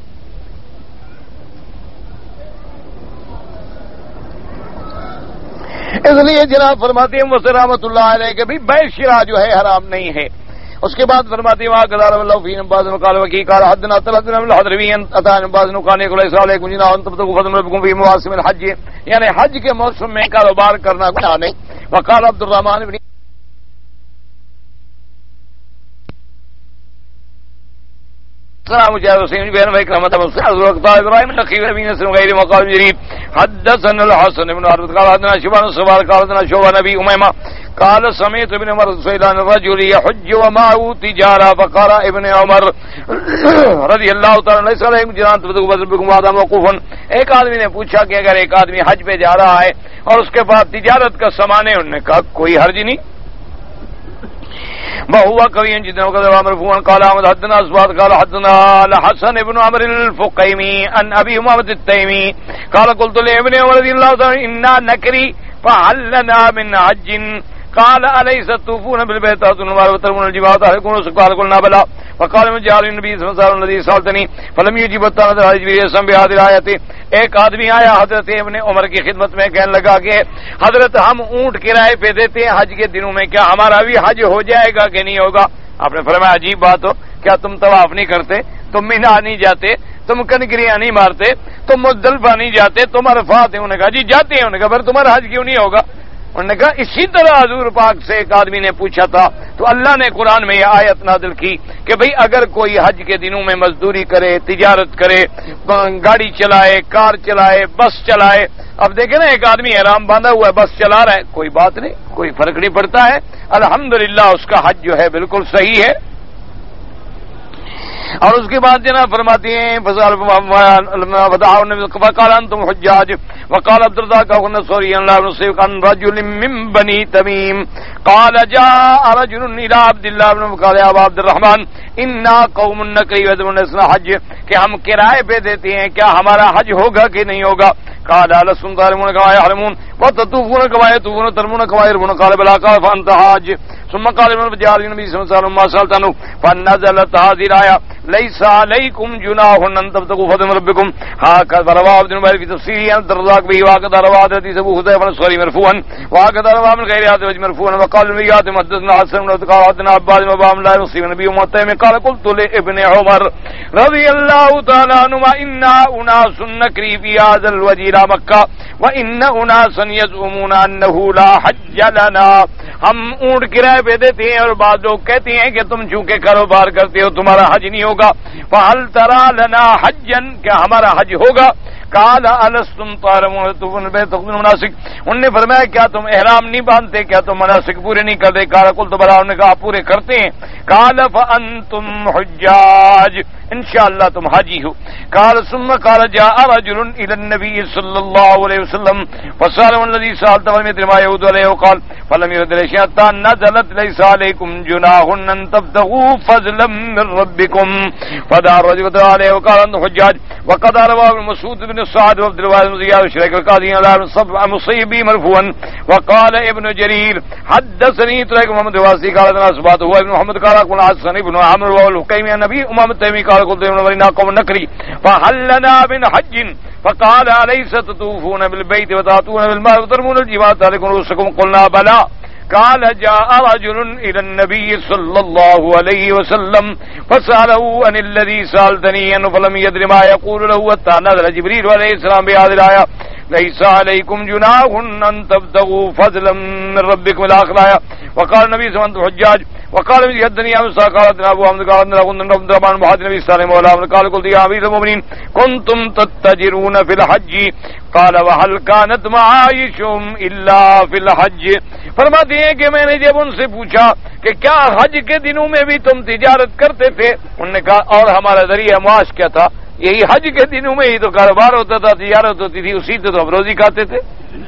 اس لیے جناب فرماتے ہیں وسلم رحمۃ اللہ علیہ کہ بھی بے شرا جو ہے حرام نہیں ہے۔ اس کے بعد فرماتے ہیں وہاں قدار اللہ فی بعض قال وکی قال حدنا تلذنا بالحضرین اتانا بعض قال ليس عليكم جناح ان تبتغوا فضلا من ربكم في مواسم الحج، یعنی حج کے موسم میں کاروبار کرنا گناہ نہیں۔ وقال عبد الرحمن بن السلام عليكم حسين بن وكرمة وقال ابراهيم النخعي بن سن غير مقال جريب حدثنا الحسن بن عبد قال حدثنا شيبان الصبار قال حدثنا شعبة نبي أميمة قال سمعت ابن عمر سئل الرجل يحج ومعه تجارة فقال ابن عمر رضی اللہ تعالی عنہ ليس عليكم جناح تبتغوا فضلا من ربكم وهذا موقوف۔ ایک آدمی نے پوچھا کہ اگر ایک آدمی حج پہ جا رہا ہے اور اس کے بعد تجارت کا سامان ہے، انہوں نے کہا کوئی حرج نہیں۔ وهو قوي جدا وقد مرفوعا قال احمد حدثنا اسباد قال حدثنا الحسن بن عمرو الفقيمي عن ابي امامه التيمي قال قلت لابن عمر رضي الله عنه انا نكري فعلنا من حج قال اليس تطوفون بالبيت وترمون الجبال وتحرقون قال قلنا بلى فقال من جعل النبي صلى الله عليه وسلم الذي سالتني فلم يجب التنظر جبريل سم بهذه الايه۔ ایک آدمی آیا حضرت ابن عمر کی خدمت میں کہنے لگا کہ حضرت ہم اونٹ کرائے پہ دیتے ہیں حج کے دنوں میں، کیا ہمارا بھی حج ہو جائے گا کہ نہیں ہوگا؟ آپ نے فرمایا عجیب بات ہو، کیا تم طواف نہیں کرتے، تم مینا نہیں جاتے، تم کنکریاں نہیں مارتے، تم مزدلفہ نہیں جاتے، تم عرفات ہیں؟ انہوں نے کہا جی جاتے ہیں۔ انہوں نے کہا پھر تمہارا حج کیوں نہیں ہوگا؟ انہوں نے کہا اسی طرح حضور پاک سے ایک آدمی نے پوچھا تھا تو اللہ نے قرآن میں یہ آیت نازل کی کہ بھئی اگر کوئی حج کے دنوں میں مزدوری کرے، تجارت کرے، گاڑی چلائے، کار چلائے، بس چلائے، اب دیکھیں نا ایک آدمی احرام باندھا ہوا ہے بس چلا رہا ہے، کوئی بات نہیں، کوئی فرق نہیں پڑتا ہے، الحمدللہ اس کا حج جو ہے بالکل صحیح ہے۔ اور اس کے بعد جناب فرماتی ہیں وقال انتم حجاج وقال عبد الرزاق والنصري عن الله عن رجل من بني تميم قال جاء رجل الى عبد الله بن قال يا ابا عبد الرحمن انا قوم نكري وذمنا حج، کہ ہم کرائے پہ دیتے ہیں، کیا ہمارا حج ہوگا کہ نہیں ہوگا؟ قال لستم ظالمون كما يعلمون وتطوفون كما يطوفون وترمون كما يرمون قال بلى قال فانت حاج ثم قال ابن جار النبي صلى الله عليه وسلم ما سألت عنه فنزلت هذه الآية ليس عليكم جناح أن تبتغوا فضلا من ربكم هكذا رواه ابن عمر في تفسيره عن الدرداق به وهكذا رواه حديث أبو حذيفة الأنصاري مرفوعا وهكذا رواه من غير هذا الوجه مرفوعا وقال الميات حدثنا حسن بن قال حدثنا عباد بن أبي لا يصيب النبي متهم قال قلت لابن عمر رضي الله تعالى عنهما إنا أناس نكري في هذا الوجه إلى مكة وإن أناسا يزعمون أنه لا حج لنا، ہم اونٹ کرائے پہ دیتے ہیں اور بعض لوگ کہتے ہیں کہ تم چونکہ کاروبار کرتے ہو تمہارا حج نہیں ہوگا، فهل ترى لنا حجا، کیا ہمارا حج ہوگا؟ قال الستم تعلمون تطوفون بالبيت وتقضون المناسك، انہوں نے فرمایا کیا تم احرام نہیں باندھتے، کیا تم مناسک پورے نہیں کرتے؟ قال قلت بلى، انہوں نے کہا پورے کرتے ہیں۔ قال فانتم حجاج، انشاءاللہ تم حاجی ہو۔ قال ثم قال جاء رجل الى النبي صلى الله عليه وسلم فسأله الذي سألته ولم يدر ما يعود عليه وقال فلم يرد شيئا حتى نزلت ليس عليكم جناح ان تبتغوا فضلا من ربكم فدعا الرجل عليه وقال انتم حجاج وقد روى ابن مسعود بن سعد وعبد الوارث بن زياد وشريك القاضي على صبع مصيب به مرفوعا وقال ابن جرير حدثني طريق محمد الواسطي قال لنا اثبات هو ابن محمد قال قال حدثني ابن عمرو والحكيمي النبي امام التيمي قال قلت ابن ولينا قوم نكري فحلنا من حج فقال أليس تطوفون بالبيت وتأتون بالمال وترمون الجبال تهلكون رؤوسكم قلنا بلى قال جاء رجل إلى النبي صلى الله عليه وسلم فسأله عن الذي سألتني عنه فلم يدر ما يقول له حتى نزل جبريل عليه السلام بهذه الآية ليس عليكم جناح أن تبتغوا فضلا من ربكم إلى آخر الآية وقال النبي صلى الله عليه وسلم حجاج وقال من يدني أبو سا قالت أبو حمد قالت عبد الرحمن محمد النبي صلى الله عليه وسلم قال قلت يا أمير المؤمنين كنتم تتجرون في الحج قال وهل كانت معايشهم إلا في الحج فرماتے ہیں کہ میں نے جب ان سے پوچھا کہ کیا حج کے دنوں میں بھی تم تجارت کرتے تھے انہوں نے کہا اور ہمارا ذریعہ معاش کیا تھا یہی حج کے دنوں میں ہی تو کاروبار ہوتا تھا تجارت ہوتی تھی اسی سے تو ہم روزی کھاتے تھے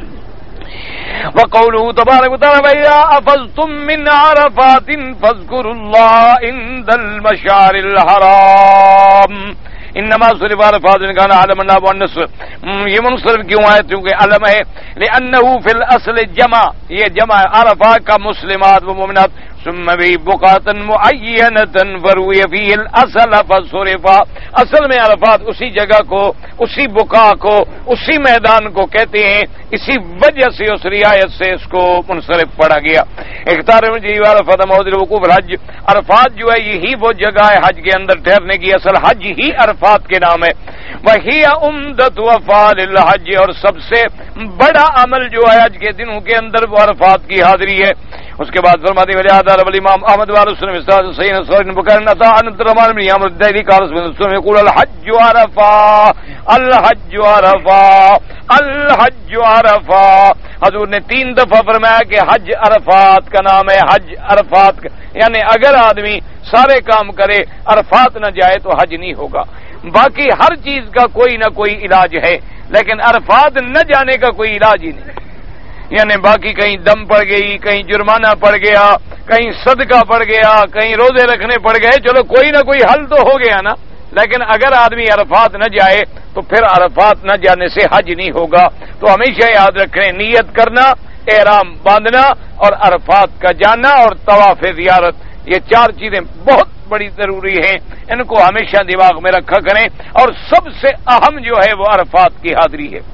وقوله تبارك وتعالى فإذا أفضتم من عرفات فاذكروا الله عند المشعر الحرام انما صرف عرفات ان كان علما ابو النصر یہ منصرف کیوں ہے کیونکہ علم ہے لانه في الاصل جمع یہ جمع عرفات کا مسلمات و مومنات ثم بھی بقعة معینة فروی فيه الاصل فصرف اصل میں عرفات اسی جگہ کو اسی بقعہ کو اسی میدان کو کہتے ہیں اسی وجہ سے اس رعایت سے اس کو منصرف پڑھا گیا اختار عرفات موضع وقوف الحج عرفات جو ہے یہی وہ جگہ ہے حج کے اندر ٹھہرنے کی اصل حج ہی عرفات کے نام ہے وہی عمدۃ افعال الحج اور سب سے بڑا عمل جو ہے حج کے دنوں کے اندر وہ عرفات کی حاضری ہے اس کے بعد فرماتے ہیں آدھار امام احمد والسلم صحیح بکرنا تھا عبد الرحمن بن عمرو الدہلی قال يقول الحج عرفہ الحج عرفہ الحج عرفہ حضور نے 3 دفعہ فرمایا کہ حج عرفات کا نام ہے حج عرفات کا یعنی اگر آدمی سارے کام کرے عرفات نہ جائے تو حج نہیں ہوگا باقی ہر چیز کا کوئی نہ کوئی علاج ہے لیکن عرفات نہ جانے کا کوئی علاج ہی نہیں یعنی باقی کہیں دم پڑ گئی کہیں جرمانہ پڑ گیا کہیں صدقہ پڑ گیا کہیں روزے رکھنے پڑ گئے چلو کوئی نہ کوئی حل تو ہو گیا نا لیکن اگر آدمی عرفات نہ جائے تو پھر عرفات نہ جانے سے حج نہیں ہوگا تو ہمیشہ یاد رکھیں نیت کرنا احرام باندھنا اور عرفات کا جانا اور طواف زیارت یہ 4 چیزیں بہت بڑی ضروری ہیں ان کو ہمیشہ دماغ میں رکھا کریں اور سب سے اہم جو ہے وہ عرفات کی حاضری ہے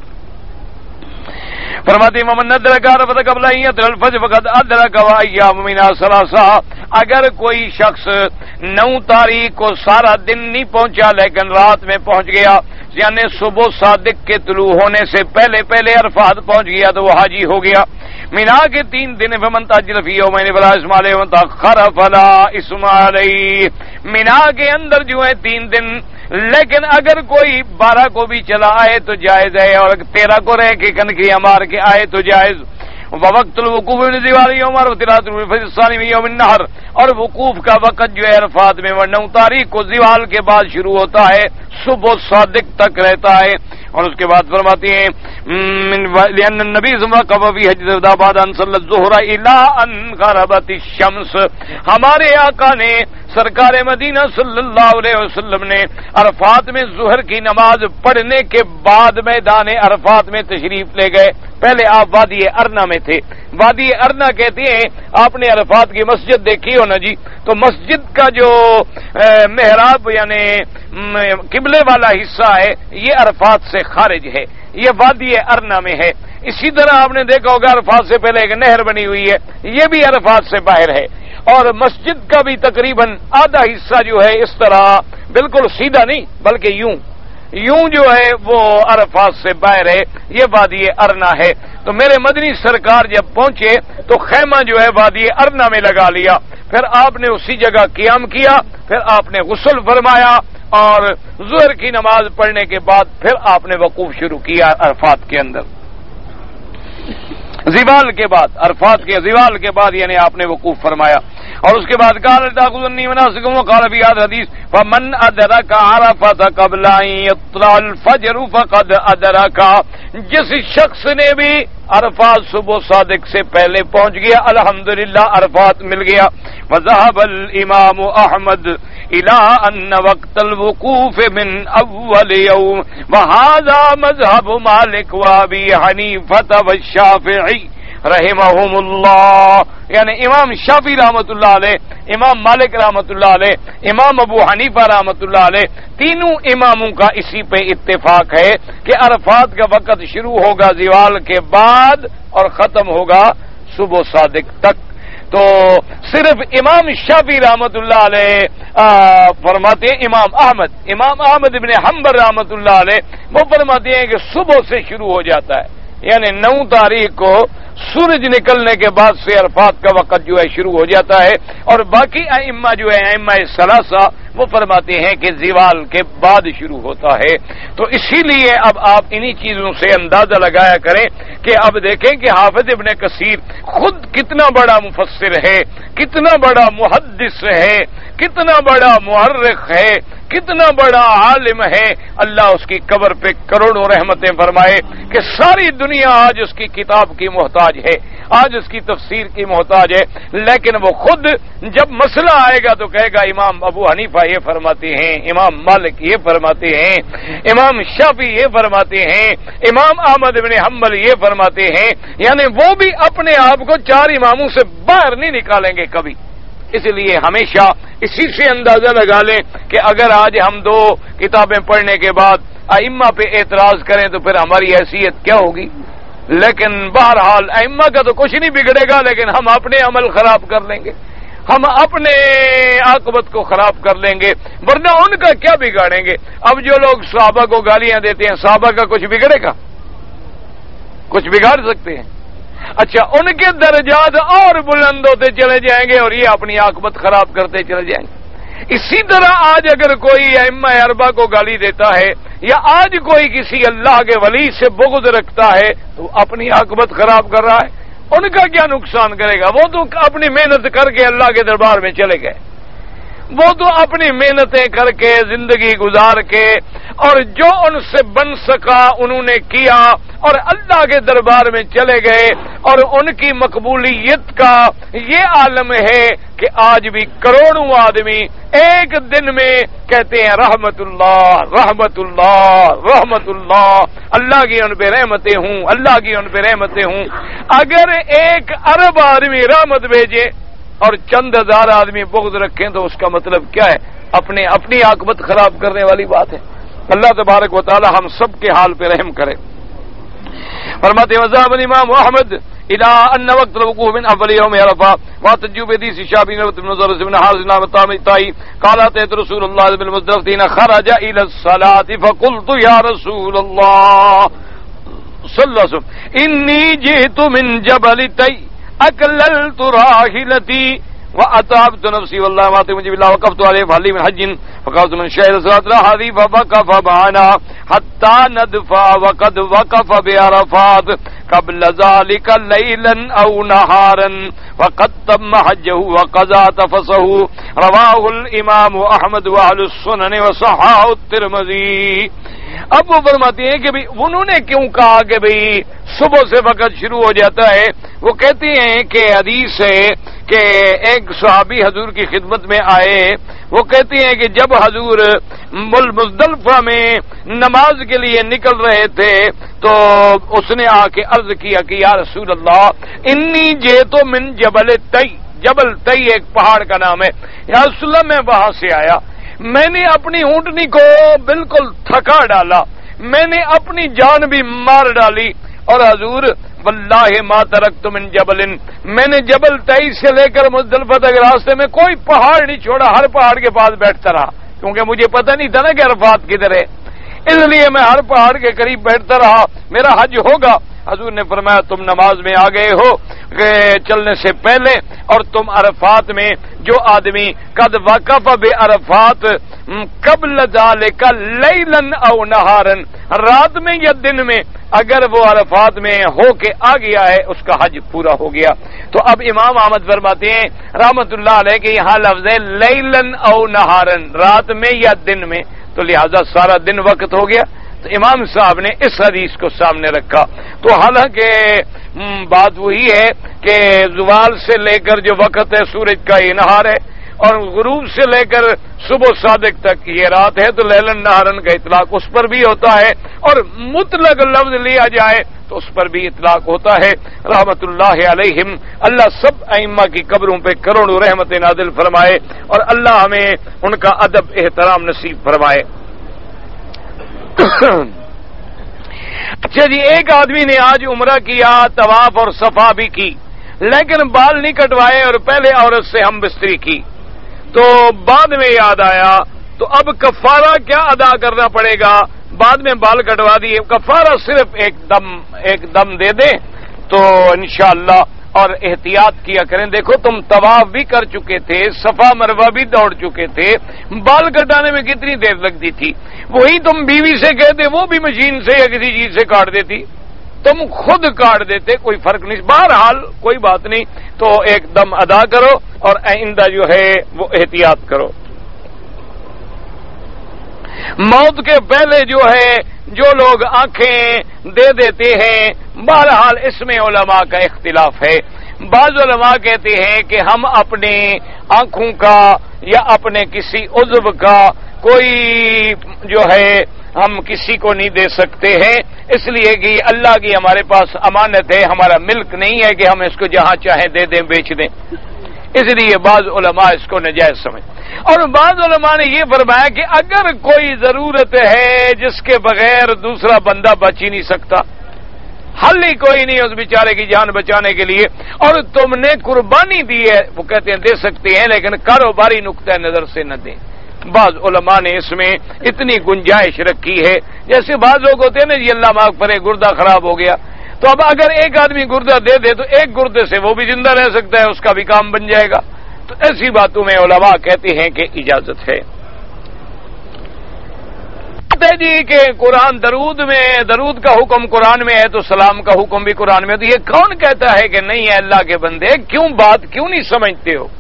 فرماتے محمد ادرک عرفۃ قبل ان یطلع الفجر فقد ادرک ایام منها ثلاثہ اگر کوئی شخص 9 تاریخ کو سارا دن نہیں پہنچا لیکن رات میں پہنچ گیا یعنی صبح صادق کے طلوع ہونے سے پہلے عرفات پہنچ گیا تو وہ حاجی ہو گیا مینا کے 3 دن فمن تاجر فی یومین فلا اسم علیہ ومن تاخر فلا اسم علیہ مینا کے اندر جو ہے 3 دن لیکن اگر کوئی 12 کو بھی چلا آئے تو جائز ہے اور 13 کو رہ کے کنکریاں مار کے آئے تو جائز وقت الوقوف من دیوال یوم الفطرات الفجر الثانی من یوم النحر اور وقوف کا وقت جو ہے عرفات میں 9 تاریخ کو زوال کے بعد شروع ہوتا ہے صبح صادق تک رہتا ہے اور اس کے بعد فرماتی ہیں لأن النبی صلی اللہ علیہ وسلم فی حجۃ الوداع بعد ان صلی الظہر الی ان غربت الشمس ہمارے آقا نے سرکار مدینہ صلی اللہ علیہ وسلم نے عرفات میں ظہر کی نماز پڑھنے کے بعد میدان عرفات میں تشریف لے گئے پہلے آپ وادی ارنا میں تھے وادی ارنا کہتے ہیں آپ نے عرفات کی مسجد دیکھی ہو نا جی تو مسجد کا جو محراب یعنی قبلے والا حصہ ہے یہ عرفات سے خارج ہے یہ وادی ارنا میں ہے اسی طرح آپ نے دیکھا ہوگا عرفات سے پہلے ایک نہر بنی ہوئی ہے یہ بھی عرفات سے باہر ہے اور مسجد کا بھی تقریباً آدھا حصہ جو ہے اس طرح بالکل سیدھا نہیں بلکہ یوں جو ہے وہ عرفات سے باہر ہے یہ وادی ارنا ہے تو میرے مدنی سرکار جب پہنچے تو خیمہ جو ہے وادی ارنا میں لگا لیا پھر آپ نے اسی جگہ قیام کیا پھر آپ نے غسل فرمایا اور ظہر کی نماز پڑھنے کے بعد پھر آپ نے وقوف شروع کیا عرفات کے اندر زوال کے بعد عرفات کے زوال کے بعد یعنی آپ نے وقوف فرمایا اور اس کے بعد قال تاخذني مناسككم وقال في هذا الحديث فمن ادرك عرفه قبل ان يطلع الفجر فقد ادرك جس شخص نے بھی عرفات صبح صادق سے پہلے پہنچ گیا الحمدللہ عرفات مل گیا وذهب الامام احمد الى ان وقت الوقوف من اول یوم وهذا مذهب مالک وابی حنیفہ والشافعی رحمہم اللہ، یعنی امام شافعی رحمۃ اللہ علیہ، امام مالک رحمۃ اللہ علیہ، امام ابو حنیفہ رحمۃ اللہ علیہ، تینوں اماموں کا اسی پہ اتفاق ہے کہ عرفات کا وقت شروع ہوگا زوال کے بعد اور ختم ہوگا صبح صادق تک۔ تو صرف امام شافعی رحمۃ اللہ علیہ فرماتے ہیں، امام احمد ابن حنبل رحمۃ اللہ علیہ وہ فرماتے ہیں کہ صبح سے شروع ہو جاتا ہے، یعنی 9 تاریخ کو سورج نکلنے کے بعد سے عرفات کا وقت جو ہے شروع ہو جاتا ہے، اور باقی ائمہ جو ہے ائمہ ثلاثہ وہ فرماتے ہیں کہ زوال کے بعد شروع ہوتا ہے۔ تو اسی لیے اب آپ انہی چیزوں سے اندازہ لگایا کریں کہ اب دیکھیں کہ حافظ ابن کثیر خود کتنا بڑا مفسر ہے، کتنا بڑا محدث ہے، کتنا بڑا مؤرخ ہے، کتنا بڑا عالم ہے، اللہ اس کی قبر پہ کروڑوں رحمتیں فرمائے کہ ساری دنیا آج اس کی کتاب کی محتاج ہے، آج اس کی تفسیر کی محتاج ہے، لیکن وہ خود جب مسئلہ آئے گا تو کہے گا امام ابو حنیفہ یہ فرماتے ہیں، امام مالک یہ فرماتے ہیں، امام شافعی یہ فرماتے ہیں، امام احمد بن حنبل یہ فرماتے ہیں، یعنی وہ بھی اپنے آپ کو 4 اماموں سے باہر نہیں نکالیں گے کبھی۔ اس لیے ہمیشہ اسی سے اندازہ لگا لیں کہ اگر آج ہم 2 کتابیں پڑھنے کے بعد ائمہ پہ اعتراض کریں تو پھر ہماری حیثیت کیا ہوگی؟ لیکن بہرحال ائمہ کا تو کچھ نہیں بگڑے گا، لیکن ہم اپنے عمل خراب کر لیں گے، ہم اپنے عاقبت کو خراب کر لیں گے، ورنہ ان کا کیا بگاڑیں گے؟ اب جو لوگ صحابہ کو گالیاں دیتے ہیں، صحابہ کا کچھ بگڑے گا؟ کچھ بگاڑ سکتے ہیں؟ اچھا، ان کے درجات اور بلند ہوتے چلے جائیں گے اور یہ اپنی عاقبت خراب کرتے چلے جائیں گے۔ اسی طرح آج اگر کوئی ائمہ اربعہ کو گالی دیتا ہے یا آج کوئی کسی اللہ کے ولی سے بغض رکھتا ہے تو اپنی عاقبت خراب کر رہا ہے، ان کا کیا نقصان کرے گا؟ وہ تو اپنی محنت کر کے اللہ کے دربار میں چلے گئے، وہ تو اپنی محنتیں کر کے زندگی گزار کے اور جو ان سے بن سکا انہوں نے کیا اور اللہ کے دربار میں چلے گئے، اور ان کی مقبولیت کا یہ عالم ہے کہ آج بھی کروڑوں آدمی ایک دن میں کہتے ہیں رحمت اللہ رحمت اللہ رحمت اللہ، اللہ کی ان پہ رحمتیں ہوں، اللہ کی ان پہ رحمتیں ہوں۔ اگر 1 ارب آدمی رحمت بھیجے اور چند ہزار آدمی بغض رکھیں تو اس کا مطلب کیا ہے؟ اپنی عاقبت خراب کرنے والی بات ہے۔ اللہ تبارک و تعالی ہم سب کے حال پہ رحم کرے۔ فرماتے ہیں وذهب الامام احمد الى ان وقت الوقوف من اول يوم عرفہ واحتجوا بحديث شعبی بن مدرس بن حارث بن طائی قال اتيت رسول الله بالمزدلفين خرج الى الصلاه فقلت يا رسول الله صلى الله عليه وسلم اني جئت من جبل تي اكللت راحلتي واتعبت نفسي والله ما تمجي بالله وقفت عليه فهلي من حج فقالت من شهر صلاه هذه فوقف معنا حتى ندفع وقد وقف بعرفات قبل ذلك ليلا او نهارا وقد تم حجه وقضى تفسه رواه الامام احمد واهل السنن وصححه الترمذي۔ اب وہ فرماتے ہیں کہ بھئی انہوں نے کیوں کہا کہ بھئی صبح سے وقت شروع ہو جاتا ہے؟ وہ کہتے ہیں کہ حدیث ہے کہ ایک صحابی حضور کی خدمت میں آئے، وہ کہتے ہیں کہ جب حضور مزدلفہ میں نماز کے لیے نکل رہے تھے تو اس نے آ کے عرض کیا کہ یا رسول اللہ انی جئت من جبل تی، جبل تی ایک پہاڑ کا نام ہے، یا رسول اللہ میں وہاں سے آیا، میں نے اپنی اونٹنی کو بالکل تھکا ڈالا، میں نے اپنی جان بھی مار ڈالی، اور حضور واللہ ما ترکت من جبل، میں نے جبل تئی سے لے کر مزدلفہ تک راستے میں کوئی پہاڑ نہیں چھوڑا، ہر پہاڑ کے پاس بیٹھتا رہا، کیونکہ مجھے پتہ نہیں تھا نا کہ عرفات کدھر ہے، اس لیے میں ہر پہاڑ کے قریب بیٹھتا رہا، میرا حج ہوگا۔ حضور نے فرمایا تم نماز میں آ گئے ہو چلنے سے پہلے، اور تم عرفات میں جو آدمی قد وقف بعرفات قبل ذالک لیلا او نہارا، رات میں یا دن میں اگر وہ عرفات میں ہو کے آ گیا ہے اس کا حج پورا ہو گیا۔ تو اب امام احمد فرماتے ہیں رحمت اللہ علیہ کہ یہاں لفظ ہے لیلا او نہارا، رات میں یا دن میں، تو لہذا سارا دن وقت ہو گیا۔ تو امام صاحب نے اس حدیث کو سامنے رکھا، تو حالانکہ بات وہی ہے کہ زوال سے لے کر جو وقت ہے سورج کا یہ نہار ہے، اور غروب سے لے کر صبح صادق تک یہ رات ہے تو لیلن نہارن کا اطلاق اس پر بھی ہوتا ہے، اور مطلق لفظ لیا جائے تو اس پر بھی اطلاق ہوتا ہے۔ رحمت اللہ علیہم، اللہ سب ائمہ کی قبروں پہ کروڑوں رحمت نازل فرمائے، اور اللہ ہمیں ان کا ادب احترام نصیب فرمائے۔ اچھا جی، ایک آدمی نے آج عمرہ کیا، طواف اور صفا بھی کی، لیکن بال نہیں کٹوائے اور پہلے عورت سے ہم بستری کی، تو بعد میں یاد آیا تو اب کفارہ کیا ادا کرنا پڑے گا؟ بعد میں بال کٹوا دیے، کفارہ صرف ایک دم دے دیں تو انشاءاللہ، اور احتیاط کیا کریں۔ دیکھو تم طواف بھی کر چکے تھے، صفا مروہ بھی دوڑ چکے تھے، بال کٹانے میں کتنی دیر لگتی تھی؟ وہی تم بیوی سے کہتے وہ بھی مشین سے یا کسی چیز سے کاٹ دیتی، تم خود کاٹ دیتے، کوئی فرق نہیں۔ بہرحال کوئی بات نہیں، تو ایک دم ادا کرو اور آئندہ جو ہے وہ احتیاط کرو۔ موت کے پہلے جو ہے جو لوگ آنکھیں دے دیتے ہیں، بہرحال اس میں علماء کا اختلاف ہے۔ بعض علماء کہتے ہیں کہ ہم اپنے آنکھوں کا یا اپنے کسی عضو کا کوئی جو ہے ہم کسی کو نہیں دے سکتے ہیں، اس لیے کہ اللہ کی ہمارے پاس امانت ہے، ہمارا ملک نہیں ہے کہ ہم اس کو جہاں چاہیں دے دیں، بیچ دیں، اس لیے بعض علماء اس کو ناجائز سمجھ، اور بعض علماء نے یہ فرمایا کہ اگر کوئی ضرورت ہے جس کے بغیر دوسرا بندہ بچ ہی نہیں سکتا، حل ہی کوئی نہیں اس بیچارے کی جان بچانے کے لیے، اور تم نے قربانی دی ہے، وہ کہتے ہیں دے سکتے ہیں لیکن کاروباری نقطہ نظر سے نہ دیں۔ بعض علماء نے اس میں اتنی گنجائش رکھی ہے، جیسے بعض لوگ ہوتے ہیں نا جی اللہ معاف کرے گردہ خراب ہو گیا، تو اب اگر ایک آدمی گردہ دے دے تو ایک گردے سے وہ بھی زندہ رہ سکتا ہے، اس کا بھی کام بن جائے گا، تو ایسی باتوں میں علماء کہتے ہیں کہ اجازت ہے۔ جی کہ قرآن درود کا حکم قرآن میں ہے تو سلام کا حکم بھی قرآن میں ہے، تو یہ کون کہتا ہے کہ نہیں ہے اللہ کے بندے؟ کیوں نہیں سمجھتے ہو؟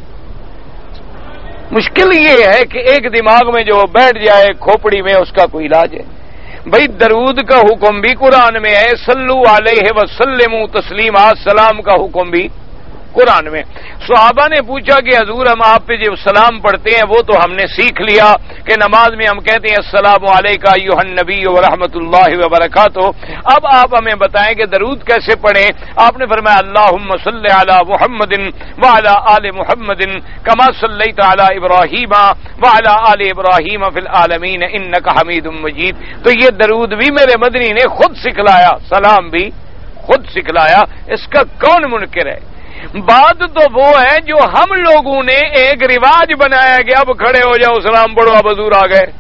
مشکل یہ ہے کہ ایک دماغ میں جو بیٹھ جائے کھوپڑی میں اس کا کوئی علاج ہے۔ بھئی درود کا حکم بھی قرآن میں ہے، صلو علیہ وسلموا تسلیما، سلام کا حکم بھی قرآن میں۔ صحابہ نے پوچھا کہ حضور ہم آپ پہ جو سلام پڑھتے ہیں وہ تو ہم نے سیکھ لیا کہ نماز میں ہم کہتے ہیں السلام علیکہ ایھا النبی ورحمۃ اللہ وبرکاتہ، اب آپ ہمیں بتائیں کہ درود کیسے پڑھیں؟ آپ نے فرمایا اللہم صلی علی محمد وعلی آل محمد کما صلیت علی ابراہیم وعلی آل ابراہیم فی العالمین انک حمید مجید۔ تو یہ درود بھی میرے مدنی نے خود سکھلایا، سلام بھی خود سکھلایا، اس کا کون منکر ہے؟ بات تو وہ ہے جو ہم لوگوں نے ایک رواج بنایا کہ اب کھڑے ہو جاؤ سلام پڑھو اب حضور آ گئے،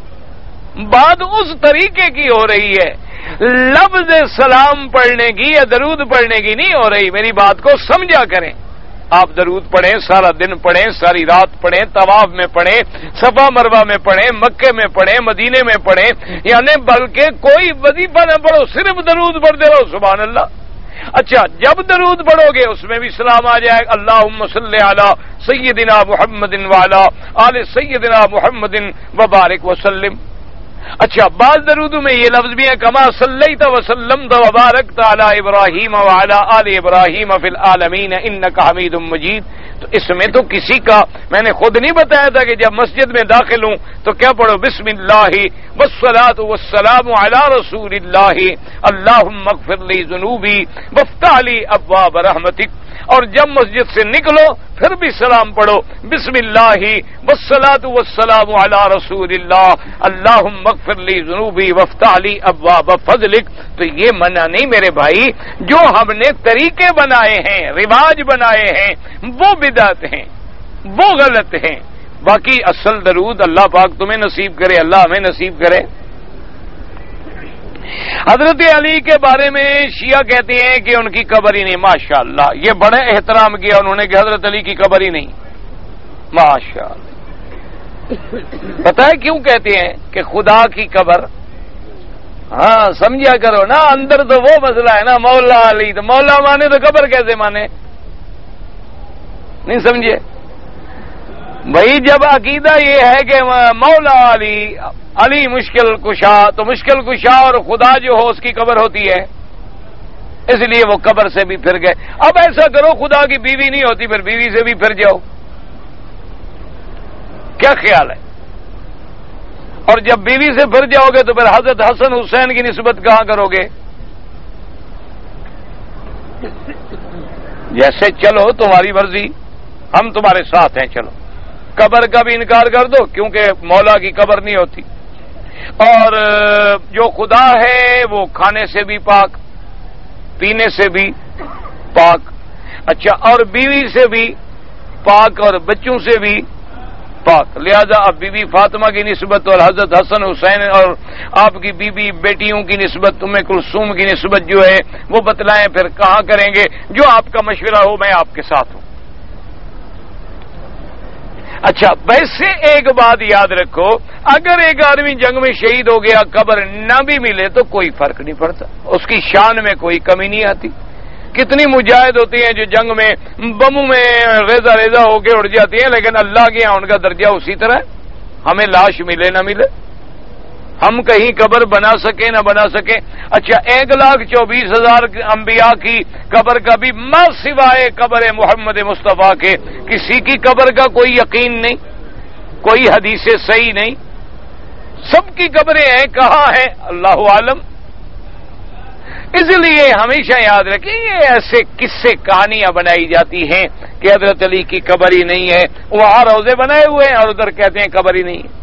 بات اس طریقے کی ہو رہی ہے، لفظ سلام پڑھنے کی یا درود پڑھنے کی نہیں ہو رہی۔ میری بات کو سمجھا کریں، آپ درود پڑھیں، سارا دن پڑھیں، ساری رات پڑھیں، طواف میں پڑھیں، صفا مروہ میں پڑھیں، مکے میں پڑھیں، مدینے میں پڑھیں، یعنی بلکہ کوئی وظیفہ نہ پڑھو، صرف درود پڑھتے رہو، سبحان اللہ۔ اچھا جب درود پڑھو گے اس میں بھی سلام آ جائے، اللہم صلی علی سیدنا محمد وعلی آل سیدنا محمد وبارک وسلم۔ اچھا بعض درودوں میں یہ لفظ بھی ہے کما صلیت وسلمت وبارکت علی ابراہیم وعلی آل ابراہیم فی العالمین انک حمید مجید۔ تو اس میں تو کسی کا میں نے خود نہیں بتایا تھا کہ جب مسجد میں داخل ہوں تو کیا پڑھو؟ بسم اللہ والصلاۃ والسلام علی رسول اللہ اللہم اغفر لی ذنوبی وافتح لی ابواب رحمتک، اور جب مسجد سے نکلو پھر بھی سلام پڑھو بسم اللہ والصلاۃ والسلام علی رسول اللہ اللہم اغفر لی ذنوبی وافتح لی ابواب فضلک۔ تو یہ منع نہیں میرے بھائی، جو ہم نے طریقے بنائے ہیں، رواج بنائے ہیں، وہ بدعت ہیں، وہ غلط ہیں، باقی اصل درود اللہ پاک تمہیں نصیب کرے، اللہ ہمیں نصیب کرے۔ حضرت علی کے بارے میں شیعہ کہتے ہیں کہ ان کی قبر ہی نہیں، ماشاءاللہ یہ بڑے احترام کیا انہوں نے کہ حضرت علی کی قبر ہی نہیں، ماشاءاللہ۔ پتہ ہے کیوں کہتے ہیں کہ خدا کی قبر؟ ہاں سمجھا کرو نا، اندر تو وہ مسئلہ ہے نا مولا علی، تو مولا مانے تو قبر کیسے مانے؟ نہیں سمجھے بھائی؟ جب عقیدہ یہ ہے کہ مولا علی مشکل کشا، تو مشکل کشا اور خدا جو ہو اس کی قبر ہوتی ہے، اس لیے وہ قبر سے بھی پھر گئے۔ اب ایسا کرو خدا کی بیوی نہیں ہوتی پھر بیوی سے بھی پھر جاؤ، کیا خیال ہے؟ اور جب بیوی سے پھر جاؤ گے تو پھر حضرت حسن حسین کی نسبت کہاں کرو گے؟ جیسے چلو تمہاری مرضی، ہم تمہارے ساتھ ہیں، چلو قبر کا بھی انکار کر دو کیونکہ مولا کی قبر نہیں ہوتی، اور جو خدا ہے وہ کھانے سے بھی پاک، پینے سے بھی پاک، اچھا اور بیوی سے بھی پاک اور بچوں سے بھی پاک، لہذا اب بی بی فاطمہ کی نسبت اور حضرت حسن حسین اور آپ کی بیوی بیٹیوں کی نسبت، ام کلثوم کی نسبت جو ہے وہ بتلائیں، پھر کہاں کریں گے؟ جو آپ کا مشورہ ہو میں آپ کے ساتھ ہوں۔ اچھا ویسے ایک بات یاد رکھو، اگر ایک آدمی جنگ میں شہید ہو گیا قبر نہ بھی ملے تو کوئی فرق نہیں پڑتا، اس کی شان میں کوئی کمی نہیں آتی۔ کتنی مجاہد ہوتی ہیں جو جنگ میں بموں میں ریزہ ریزہ ہو کے اڑ جاتی ہیں، لیکن اللہ کے یہاں ان کا درجہ اسی طرح ہے، ہمیں لاش ملے نہ ملے، ہم کہیں قبر بنا سکیں نہ بنا سکیں۔ اچھا 1,24,000 انبیاء کی قبر کا بھی ما سوائے قبر محمد مصطفیٰ کے کسی کی قبر کا کوئی یقین نہیں، کوئی حدیث صحیح نہیں، سب کی قبریں ہیں، کہاں ہیں اللہ عالم۔ اس لیے ہمیشہ یاد رکھیں یہ ایسے قصے کہانیاں بنائی جاتی ہیں کہ حضرت علی کی قبر ہی نہیں ہے، وہاں روزے بنائے ہوئے ہیں اور ادھر کہتے ہیں قبر ہی نہیں ہے۔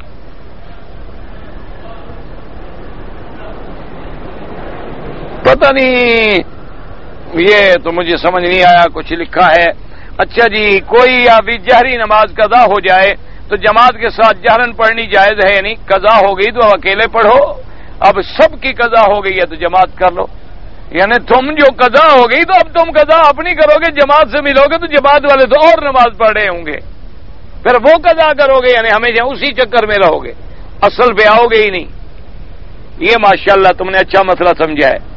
پتہ نہیں، یہ تو مجھے سمجھ نہیں آیا، کچھ لکھا ہے۔ اچھا جی، کوئی ابھی جہری نماز قضا ہو جائے تو جماعت کے ساتھ جہرن پڑھنی جائز ہے، یعنی قضا ہو گئی تو اکیلے پڑھو، اب سب کی قضا ہو گئی ہے تو جماعت کر لو، یعنی تم جو قضا ہو گئی تو اب تم قضا اپنی کرو گے، جماعت سے ملو گے تو جماعت والے تو اور نماز پڑھ رہے ہوں گے، پھر وہ قضا کرو گے، یعنی ہمیشہ اسی چکر میں رہو گے، اصل پہ آؤ گے ہی نہیں۔ یہ ماشاءاللہ تم نے اچھا مسئلہ سمجھا ہے۔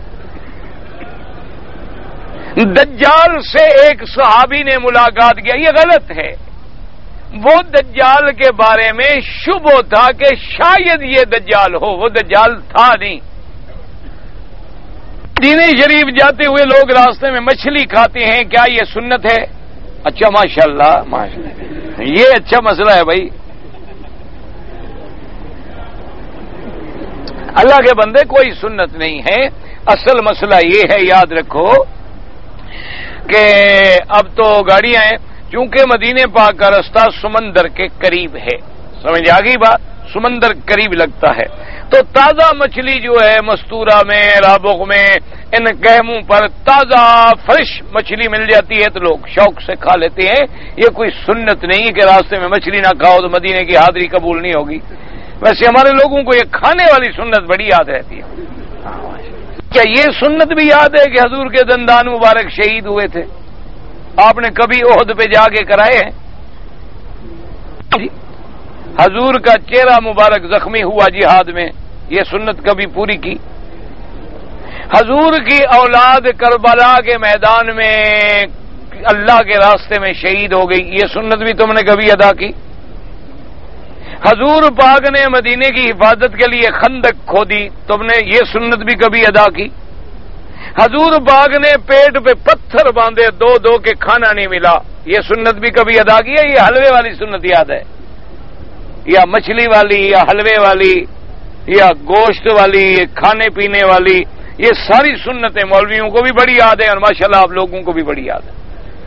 دجال سے ایک صحابی نے ملاقات کیا، یہ غلط ہے، وہ دجال کے بارے میں شبہ تھا کہ شاید یہ دجال ہو، وہ دجال تھا نہیں۔ مدینہ شریف جاتے ہوئے لوگ راستے میں مچھلی کھاتے ہیں، کیا یہ سنت ہے؟ اچھا ماشاءاللہ ماشاءاللہ، یہ اچھا مسئلہ ہے بھائی۔ اللہ کے بندے کوئی سنت نہیں ہے، اصل مسئلہ یہ ہے، یاد رکھو کہ اب تو گاڑیاں ہیں، چونکہ مدینے پاک کا رستہ سمندر کے قریب ہے، سمجھ آ گئی بات، سمندر قریب لگتا ہے، تو تازہ مچھلی جو ہے مستورہ میں، رابغ میں، ان گہموں پر تازہ فریش مچھلی مل جاتی ہے تو لوگ شوق سے کھا لیتے ہیں۔ یہ کوئی سنت نہیں کہ راستے میں مچھلی نہ کھاؤ تو مدینے کی حاضری قبول نہیں ہوگی، ویسے ہمارے لوگوں کو یہ کھانے والی سنت بڑی یاد رہتی ہے۔ کیا یہ سنت بھی یاد ہے کہ حضور کے دندان مبارک شہید ہوئے تھے؟ آپ نے کبھی احد پہ جا کے کرائے ہیں؟ حضور کا چہرہ مبارک زخمی ہوا جہاد میں، یہ سنت کبھی پوری کی؟ حضور کی اولاد کربلا کے میدان میں اللہ کے راستے میں شہید ہو گئی، یہ سنت بھی تم نے کبھی ادا کی؟ حضور پاک نے مدینے کی حفاظت کے لیے خندق کھودی، تم نے یہ سنت بھی کبھی ادا کی؟ حضور پاک نے پیٹ پہ پتھر باندھے، دو دو کے کھانا نہیں ملا، یہ سنت بھی کبھی ادا کی ہے؟ یہ حلوے والی سنت یاد ہے، یا مچھلی والی، یا حلوے والی، یا گوشت والی، کھانے پینے والی، یہ ساری سنتیں مولویوں کو بھی بڑی یاد ہے اور ماشاءاللہ آپ لوگوں کو بھی بڑی یاد ہے۔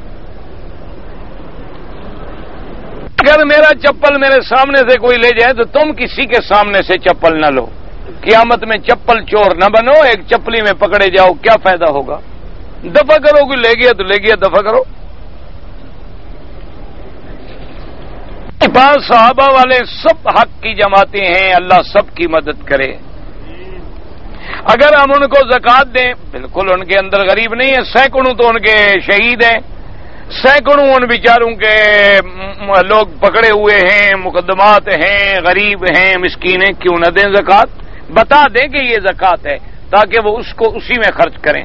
اگر میرا چپل میرے سامنے سے کوئی لے جائے تو تم کسی کے سامنے سے چپل نہ لو، قیامت میں چپل چور نہ بنو، ایک چپلی میں پکڑے جاؤ، کیا فائدہ ہوگا؟ دفع کرو، کوئی لے گیا تو لے گیا، دفع کرو۔ پاس صحابہ والے سب حق کی جماعتیں ہیں، اللہ سب کی مدد کرے۔ اگر ہم ان کو زکوٰۃ دیں، بالکل ان کے اندر غریب نہیں ہے، سینکڑوں تو ان کے شہید ہیں، سینکڑوں ان بیچاروں کے لوگ پکڑے ہوئے ہیں، مقدمات ہیں، غریب ہیں، مسکین ہیں، کیوں نہ دیں زکوٰۃ؟ بتا دیں کہ یہ زکوٰۃ ہے تاکہ وہ اس کو اسی میں خرچ کریں۔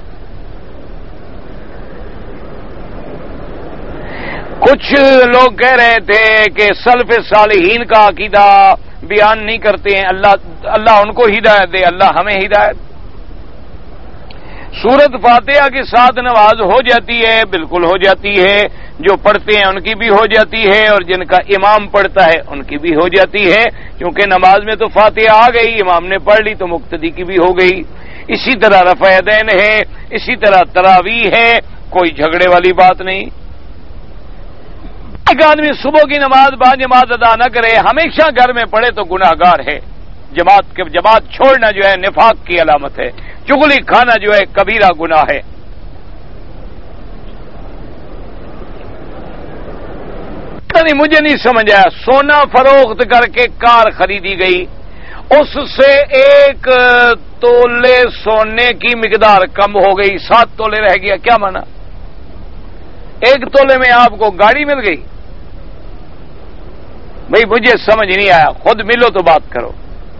کچھ لوگ کہہ رہے تھے کہ سلف صالحین کا عقیدہ بیان نہیں کرتے ہیں، اللہ ان کو ہدایت دے، اللہ ہمیں ہدایت۔ سورت فاتحہ کے ساتھ نماز ہو جاتی ہے، بالکل ہو جاتی ہے، جو پڑھتے ہیں ان کی بھی ہو جاتی ہے اور جن کا امام پڑھتا ہے ان کی بھی ہو جاتی ہے، کیونکہ نماز میں تو فاتحہ آ گئی، امام نے پڑھ لی تو مقتدی کی بھی ہو گئی۔ اسی طرح رفع یدین ہے، اسی طرح تراویح ہے، کوئی جھگڑے والی بات نہیں۔ ایک آدمی صبح کی نماز با جماعت ادا نہ کرے، ہمیشہ گھر میں پڑھے تو گناہ گار ہے۔ جماعت چھوڑنا جو ہے نفاق کی علامت ہے، چغلی کھانا جو ہے کبیرہ گناہ ہے۔ مجھے نہیں سمجھ آیا، سونا فروخت کر کے کار خریدی گئی، اس سے 1 تولے سونے کی مقدار کم ہو گئی، 7 تولے رہ گیا، کیا مانا؟ 1 تولے میں آپ کو گاڑی مل گئی؟ بھئی مجھے سمجھ نہیں آیا، خود ملو تو بات کرو۔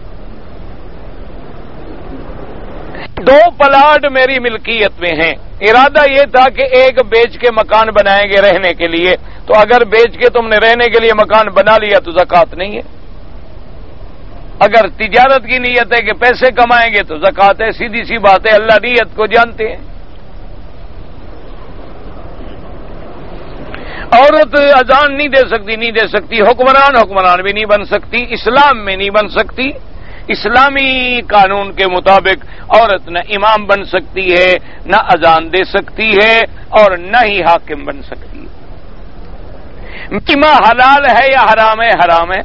2 پلاٹ میری ملکیت میں ہیں، ارادہ یہ تھا کہ ایک بیچ کے مکان بنائیں گے رہنے کے لیے، تو اگر بیچ کے تم نے رہنے کے لیے مکان بنا لیا تو زکوٰۃ نہیں ہے۔ اگر تجارت کی نیت ہے کہ پیسے کمائیں گے تو زکوٰۃ ہے، سیدھی سی بات ہے، اللہ نیت کو جانتے ہیں۔ عورت اذان نہیں دے سکتی، حکمران بھی نہیں بن سکتی، اسلام میں نہیں بن سکتی۔ اسلامی قانون کے مطابق عورت نہ امام بن سکتی ہے، نہ اذان دے سکتی ہے، اور نہ ہی حاکم بن سکتی ہے۔ ماں حلال ہے یا حرام ہے؟ حرام ہے۔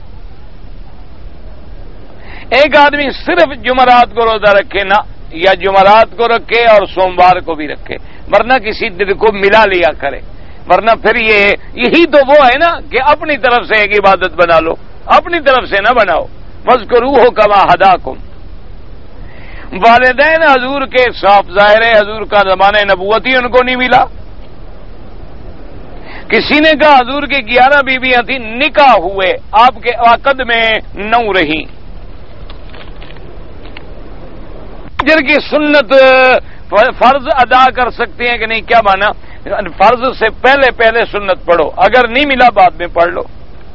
ایک آدمی صرف جمعرات کو روزہ رکھے نہ، یا جمعرات کو رکھے اور سوموار کو بھی رکھے، ورنہ کسی دن کو ملا لیا کرے، ورنہ پھر یہی تو وہ ہے نا کہ اپنی طرف سے ایک عبادت بنا لو، اپنی طرف سے نہ بناؤ۔ فاذکروہ کما ھداکم۔ والدین حضور کے صاف ظاہر ہے حضور کا زمانہ نبوت ہی ان کو نہیں ملا۔ کسی نے کہا حضور کی 11 بیویاں تھیں، نکاح ہوئے، آپ کے عقد میں 9 رہی۔ فجر کی سنت فرض ادا کر سکتے ہیں کہ نہیں؟ کیا مانا؟ فرض سے پہلے سنت پڑھو، اگر نہیں ملا بعد میں پڑھ لو۔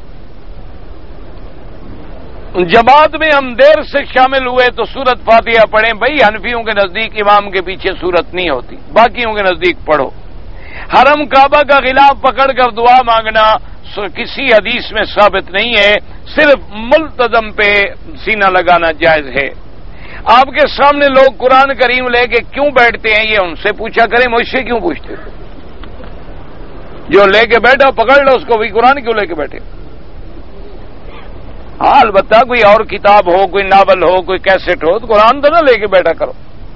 جماعت میں ہم دیر سے شامل ہوئے تو سورت فاتحہ پڑھیں، بھائی حنفیوں کے نزدیک امام کے پیچھے سورت نہیں ہوتی، باقیوں کے نزدیک پڑھو۔ حرم کعبہ کا غلاف پکڑ کر دعا مانگنا کسی حدیث میں ثابت نہیں ہے، صرف ملتزم پہ سینہ لگانا جائز ہے۔ آپ کے سامنے لوگ قرآن کریم لے کے کیوں بیٹھتے ہیں یہ ان سے پوچھا کریں، مجھ سے کیوں پوچھتے تھے؟ جو لے کے بیٹھا پکڑ لو اس کو، بھی قرآن کیوں لے کے بیٹھے؟ ہاں البتہ کوئی اور کتاب ہو، کوئی ناول ہو، کوئی کیسٹ ہو تو قرآن تو نہ لے کے بیٹھا کرو۔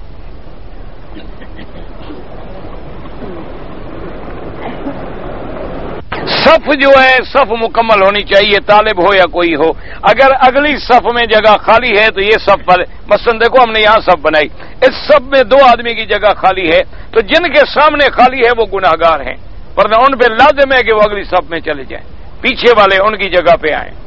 صف جو ہے صف مکمل ہونی چاہیے، طالب ہو یا کوئی ہو۔ اگر اگلی صف میں جگہ خالی ہے تو یہ صف پر، مثلا دیکھو ہم نے یہاں صف بنائی، اس صف میں 2 آدمی کی جگہ خالی ہے تو جن کے سامنے خالی ہے وہ گناہگار ہیں، ورنہ ان پہ لازم ہے کہ وہ اگلی صف میں چلے جائیں، پیچھے والے ان کی جگہ پہ آئیں۔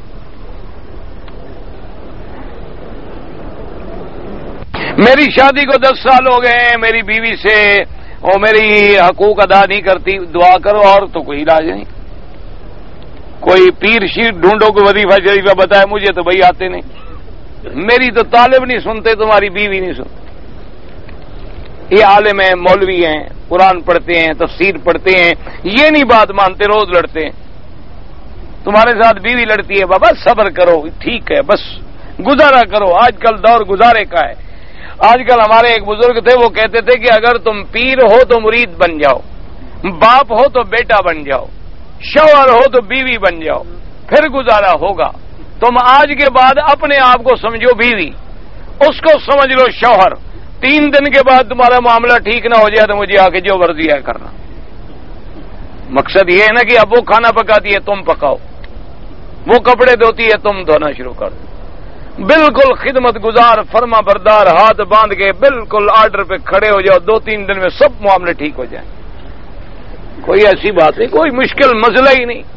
میری شادی کو 10 سال ہو گئے ہیں، میری بیوی سے وہ میری حقوق ادا نہیں کرتی، دعا کرو، اور تو کوئی علاج نہیں۔ کوئی پیر شیر ڈھونڈو، کوئی وظیفہ شریفہ بتائے، مجھے تو بھائی آتے نہیں، میری تو طالب نہیں سنتے، تمہاری بیوی نہیں سنتی۔ یہ عالم ہیں، مولوی ہیں، قرآن پڑھتے ہیں، تفسیر پڑھتے ہیں، یہ نہیں بات مانتے، روز لڑتے ہیں۔ تمہارے ساتھ بیوی لڑتی ہے، بابا صبر کرو، ٹھیک ہے، بس گزارا کرو، آج کل دور گزارے کا ہے۔ آج کل ہمارے ایک بزرگ تھے، وہ کہتے تھے کہ اگر تم پیر ہو تو مرید بن جاؤ، باپ ہو تو بیٹا بن جاؤ، شوہر ہو تو بیوی بن جاؤ، پھر گزارا ہوگا۔ تم آج کے بعد اپنے آپ کو سمجھو بیوی، اس کو سمجھ لو شوہر، 3 دن کے بعد تمہارا معاملہ ٹھیک نہ ہو جائے تو مجھے آ کے جو مرضی ہے کرنا۔ مقصد یہ ہے نا کہ اب وہ کھانا پکاتی ہے تم پکاؤ، وہ کپڑے دھوتی ہے تم دھونا شروع کر دو، بالکل خدمت گزار، فرما بردار، ہاتھ باندھ کے بالکل آرڈر پہ کھڑے ہو جاؤ، 2-3 دن میں سب معاملے ٹھیک ہو جائیں۔ کوئی ایسی بات نہیں، کوئی مشکل مسئلہ ہی نہیں۔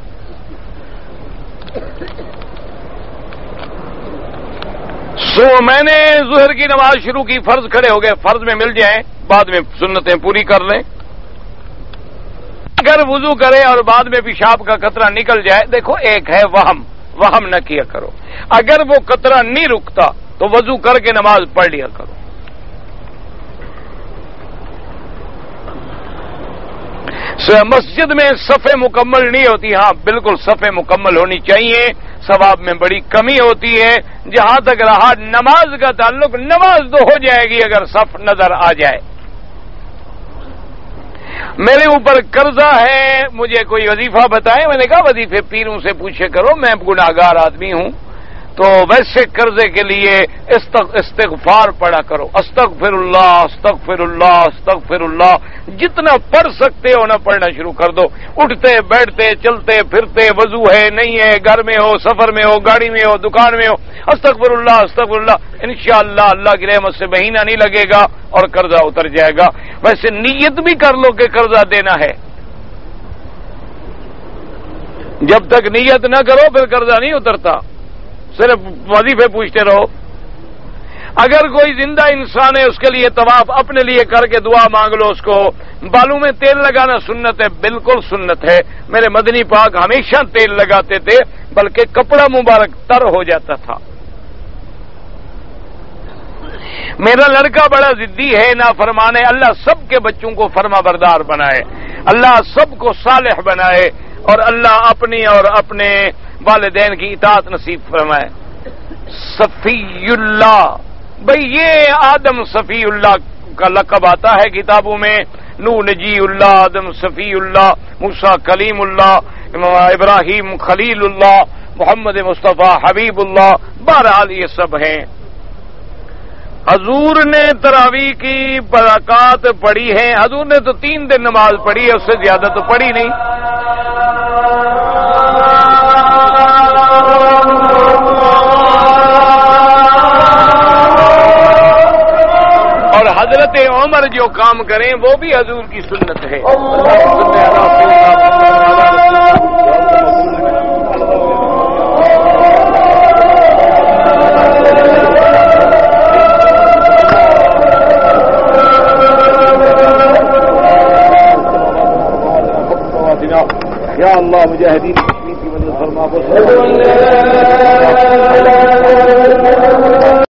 میں نے ظہر کی نماز شروع کی، فرض کھڑے ہو گئے، فرض میں مل جائیں، بعد میں سنتیں پوری کر لیں۔ اگر وضو کرے اور بعد میں پیشاب کا قطرہ نکل جائے، دیکھو ایک ہے وہم نہ کیا کرو، اگر وہ قطرہ نہیں رکتا تو وضو کر کے نماز پڑھ لیا کرو۔ مسجد میں صفیں مکمل نہیں ہوتی، ہاں بالکل صفیں مکمل ہونی چاہیے، ثواب میں بڑی کمی ہوتی ہے۔ جہاں تک رہا نماز کا تعلق، نماز تو ہو جائے گی اگر صف نظر آ جائے۔ میرے اوپر قرضہ ہے، مجھے کوئی وظیفہ بتائیں۔ میں نے کہا وظیفے پیروں سے پوچھے کرو، میں گناہگار آدمی ہوں، تو ویسے قرضے کے لیے استغفار پڑھا کرو، استغفر اللہ استغفر اللہ استغفر اللہ، جتنا پڑھ سکتے ہو نہ پڑھنا شروع کر دو، اٹھتے بیٹھتے چلتے پھرتے، وضو ہے نہیں ہے، گھر میں ہو سفر میں ہو گاڑی میں ہو دکان میں ہو، استغفر اللہ استغفر اللہ، انشاءاللہ اللہ کی رحمت سے مہینہ نہیں لگے گا اور قرضہ اتر جائے گا۔ ویسے نیت بھی کر لو کہ قرضہ دینا ہے، جب تک نیت نہ کرو پھر قرضہ نہیں اترتا، صرف وظیفے پوچھتے رہو۔ اگر کوئی زندہ انسان ہے اس کے لیے طواف اپنے لیے کر کے دعا مانگ لو، اس کو بالوں میں تیل لگانا سنت ہے، بالکل سنت ہے۔ میرے مدنی پاک ہمیشہ تیل لگاتے تھے، بلکہ کپڑا مبارک تر ہو جاتا تھا۔ میرا لڑکا بڑا ضدی ہے، نافرمان ہے، اللہ سب کے بچوں کو فرما بردار بنائے، اللہ سب کو صالح بنائے، اور اللہ اپنی اور اپنے والدین کی اطاعت نصیب فرمائے۔ صفی اللہ، بھئی یہ آدم صفی اللہ کا لقب آتا ہے کتابوں میں، نوح نجی اللہ، آدم صفی اللہ، موسیٰ کلیم اللہ، ابراہیم خلیل اللہ، محمد مصطفیٰ حبیب اللہ، بہرحال یہ سب ہیں۔ حضور نے تراویح کی برکات پڑھی ہیں، حضور نے تو 3 دن نماز پڑھی ہے، اس سے زیادہ تو پڑھی نہیں۔ اور حضرت عمر جو کام کریں وہ بھی حضور کی سنت ہے۔ یا اللہ مجاہدین کی مدد فرما۔